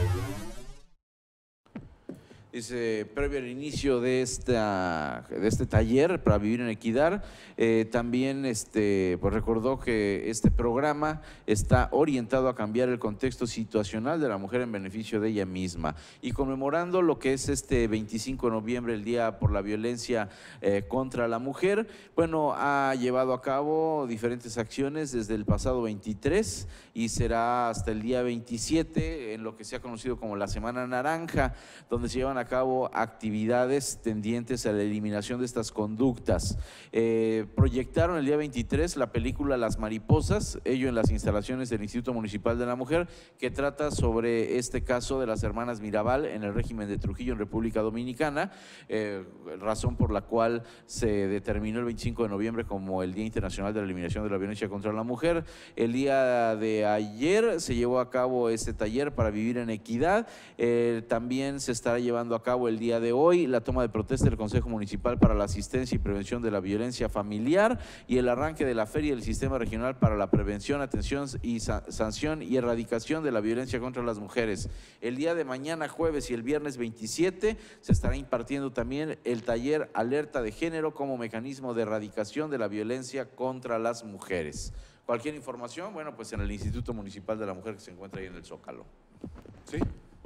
Dice, previo al inicio de, esta, de este taller para vivir en equidad, eh, también este, pues recordó que este programa está orientado a cambiar el contexto situacional de la mujer en beneficio de ella misma. Y conmemorando lo que es este veinticinco de noviembre, el Día por la Violencia eh, contra la Mujer, bueno, ha llevado a cabo diferentes acciones desde el pasado veintitrés y será hasta el día veintisiete en lo que se ha conocido como la Semana Naranja, donde se llevan a cabo actividades tendientes a la eliminación de estas conductas. Eh, proyectaron el día veintitrés la película Las Mariposas, ello en las instalaciones del Instituto Municipal de la Mujer, que trata sobre este caso de las hermanas Mirabal en el régimen de Trujillo en República Dominicana, eh, razón por la cual se determinó el veinticinco de noviembre como el Día Internacional de la Eliminación de la Violencia contra la Mujer. El día de ayer se llevó a cabo este taller para vivir en equidad, eh, también se estará llevando a cabo el día de hoy la toma de protesta del Consejo Municipal para la Asistencia y Prevención de la Violencia Familiar y el arranque de la Feria del Sistema Regional para la Prevención, Atención y Sanción y Erradicación de la Violencia contra las Mujeres. El día de mañana, jueves y el viernes veintisiete, se estará impartiendo también el taller Alerta de Género como mecanismo de erradicación de la violencia contra las mujeres. Cualquier información, bueno, pues en el Instituto Municipal de la Mujer que se encuentra ahí en el Zócalo. Sí.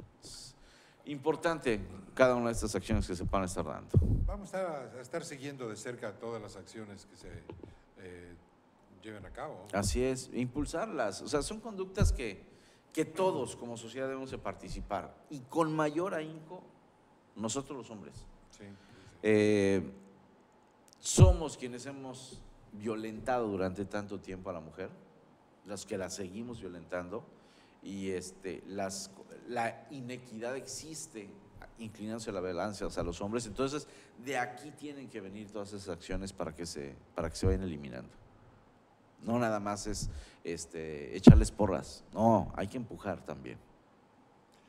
Importante cada una de estas acciones que se van a estar dando. Vamos a, a estar siguiendo de cerca todas las acciones que se eh, lleven a cabo. Así es, impulsarlas. O sea, son conductas que, que todos como sociedad debemos de participar y con mayor ahínco nosotros los hombres. Sí, sí. Eh, somos quienes hemos violentado durante tanto tiempo a la mujer, los que la seguimos violentando y este, las, la inequidad existe inclinándose a la balanza hacia los hombres. Entonces, de aquí tienen que venir todas esas acciones para que se, para que se vayan eliminando. No nada más es este, echarles porras, no, hay que empujar también.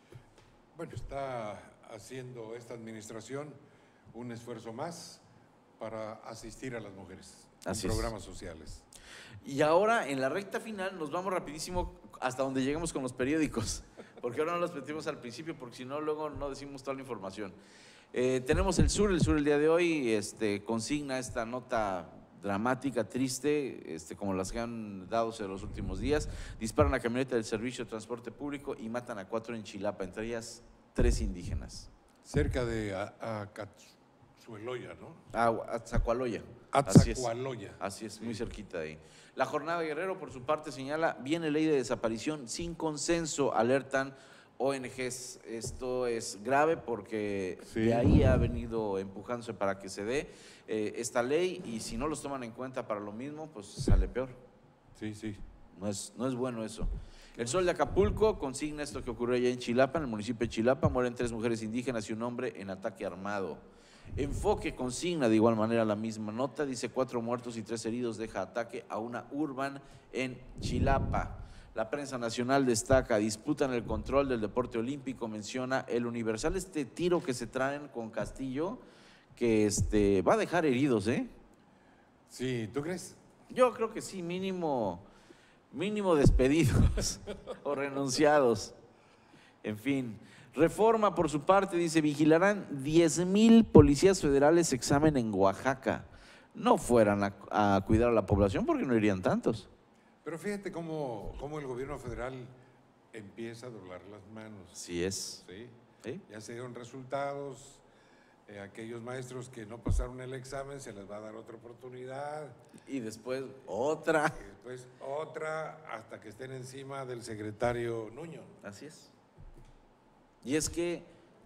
Bueno, está haciendo esta administración un esfuerzo más para asistir a las mujeres Así en es. programas sociales. Y ahora, en la recta final, nos vamos rapidísimo hasta donde lleguemos con los periódicos, porque ahora no los metimos al principio, porque si no, luego no decimos toda la información. Eh, tenemos el Sur, el Sur el día de hoy este, consigna esta nota dramática, triste, este, como las que han dado en los últimos días. Disparan a camioneta del Servicio de Transporte Público y matan a cuatro en Chilapa, entre ellas tres indígenas. Cerca de Atzacualoya, ¿no? Ah, Atzacualoya. Atzacualoya. Así es, muy cerquita de ahí. La Jornada de Guerrero, por su parte, señala, viene ley de desaparición sin consenso, alertan O N Ges. Esto es grave porque Sí. de ahí ha venido empujándose para que se dé eh, esta ley, y si no los toman en cuenta para lo mismo, pues sale peor. Sí, sí. No es, no es bueno eso. El Sol de Acapulco consigna esto que ocurrió allá en Chilapa, en el municipio de Chilapa. Mueren tres mujeres indígenas y un hombre en ataque armado. Enfoque consigna de igual manera la misma nota, dice cuatro muertos y tres heridos deja ataque a una urban en Chilapa. La prensa nacional destaca, disputan el control del deporte olímpico, menciona el Universal, este tiro que se traen con Castillo, que este, va a dejar heridos, ¿eh? Sí, ¿tú crees? Yo creo que sí, mínimo, mínimo despedidos o renunciados. En fin. Reforma, por su parte, dice, vigilarán diez mil policías federales examen en Oaxaca. No fueran a, a cuidar a la población porque no irían tantos. Pero fíjate cómo, cómo el gobierno federal empieza a doblar las manos. Sí es. Sí. ¿Sí? Ya se dieron resultados. Eh, aquellos maestros que no pasaron el examen se les va a dar otra oportunidad. Y después otra. Y después otra hasta que estén encima del secretario Nuño. Así es. Y es que,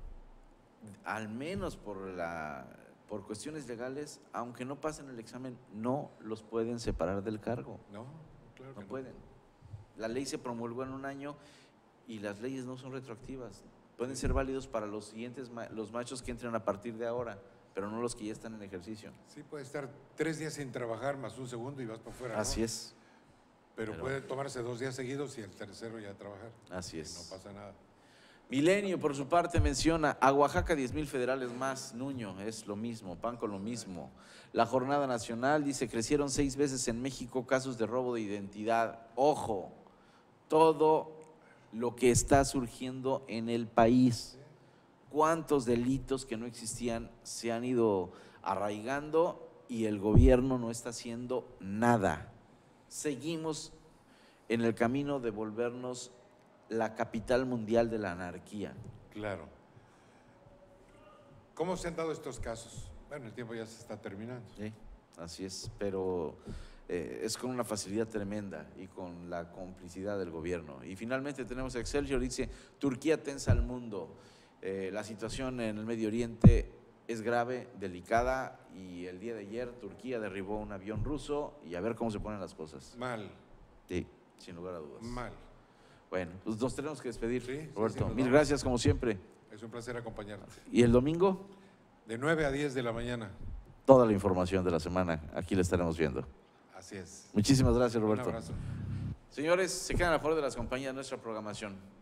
al menos por, la, por cuestiones legales, aunque no pasen el examen, no los pueden separar del cargo. No, claro que no no. pueden. La ley se promulgó en un año y las leyes no son retroactivas. Pueden ser válidos para los siguientes, los machos que entren a partir de ahora, pero no los que ya están en ejercicio. Sí, puede estar tres días sin trabajar más un segundo y vas para afuera. Así ¿no? es. Pero, Pero- puede tomarse dos días seguidos y el tercero ya trabajar. Así Y es. no pasa nada. Milenio, por su parte, menciona a Oaxaca diez mil federales más. Nuño, es lo mismo, pan con lo mismo. La Jornada Nacional dice, crecieron seis veces en México casos de robo de identidad. Ojo, todo lo que está surgiendo en el país. Cuántos delitos que no existían se han ido arraigando y el gobierno no está haciendo nada. Seguimos en el camino de volvernos la capital mundial de la anarquía. Claro. ¿Cómo se han dado estos casos? Bueno, el tiempo ya se está terminando. Sí, así es, pero eh, es con una facilidad tremenda y con la complicidad del gobierno. Y finalmente tenemos Excelsior, dice, Turquía tensa al mundo. Eh, la situación en el Medio Oriente es grave, delicada, y el día de ayer Turquía derribó un avión ruso y a ver cómo se ponen las cosas. Mal. Sí, sin lugar a dudas. Mal. Bueno, pues nos tenemos que despedir, Sí, sí, Roberto. sí, nos Mil vamos. gracias como siempre. Es un placer acompañarte. ¿Y el domingo? De nueve a diez de la mañana. Toda la información de la semana, aquí la estaremos viendo. Así es. Muchísimas gracias, Un Roberto. abrazo. Señores, se quedan a favor de las compañías de nuestra programación.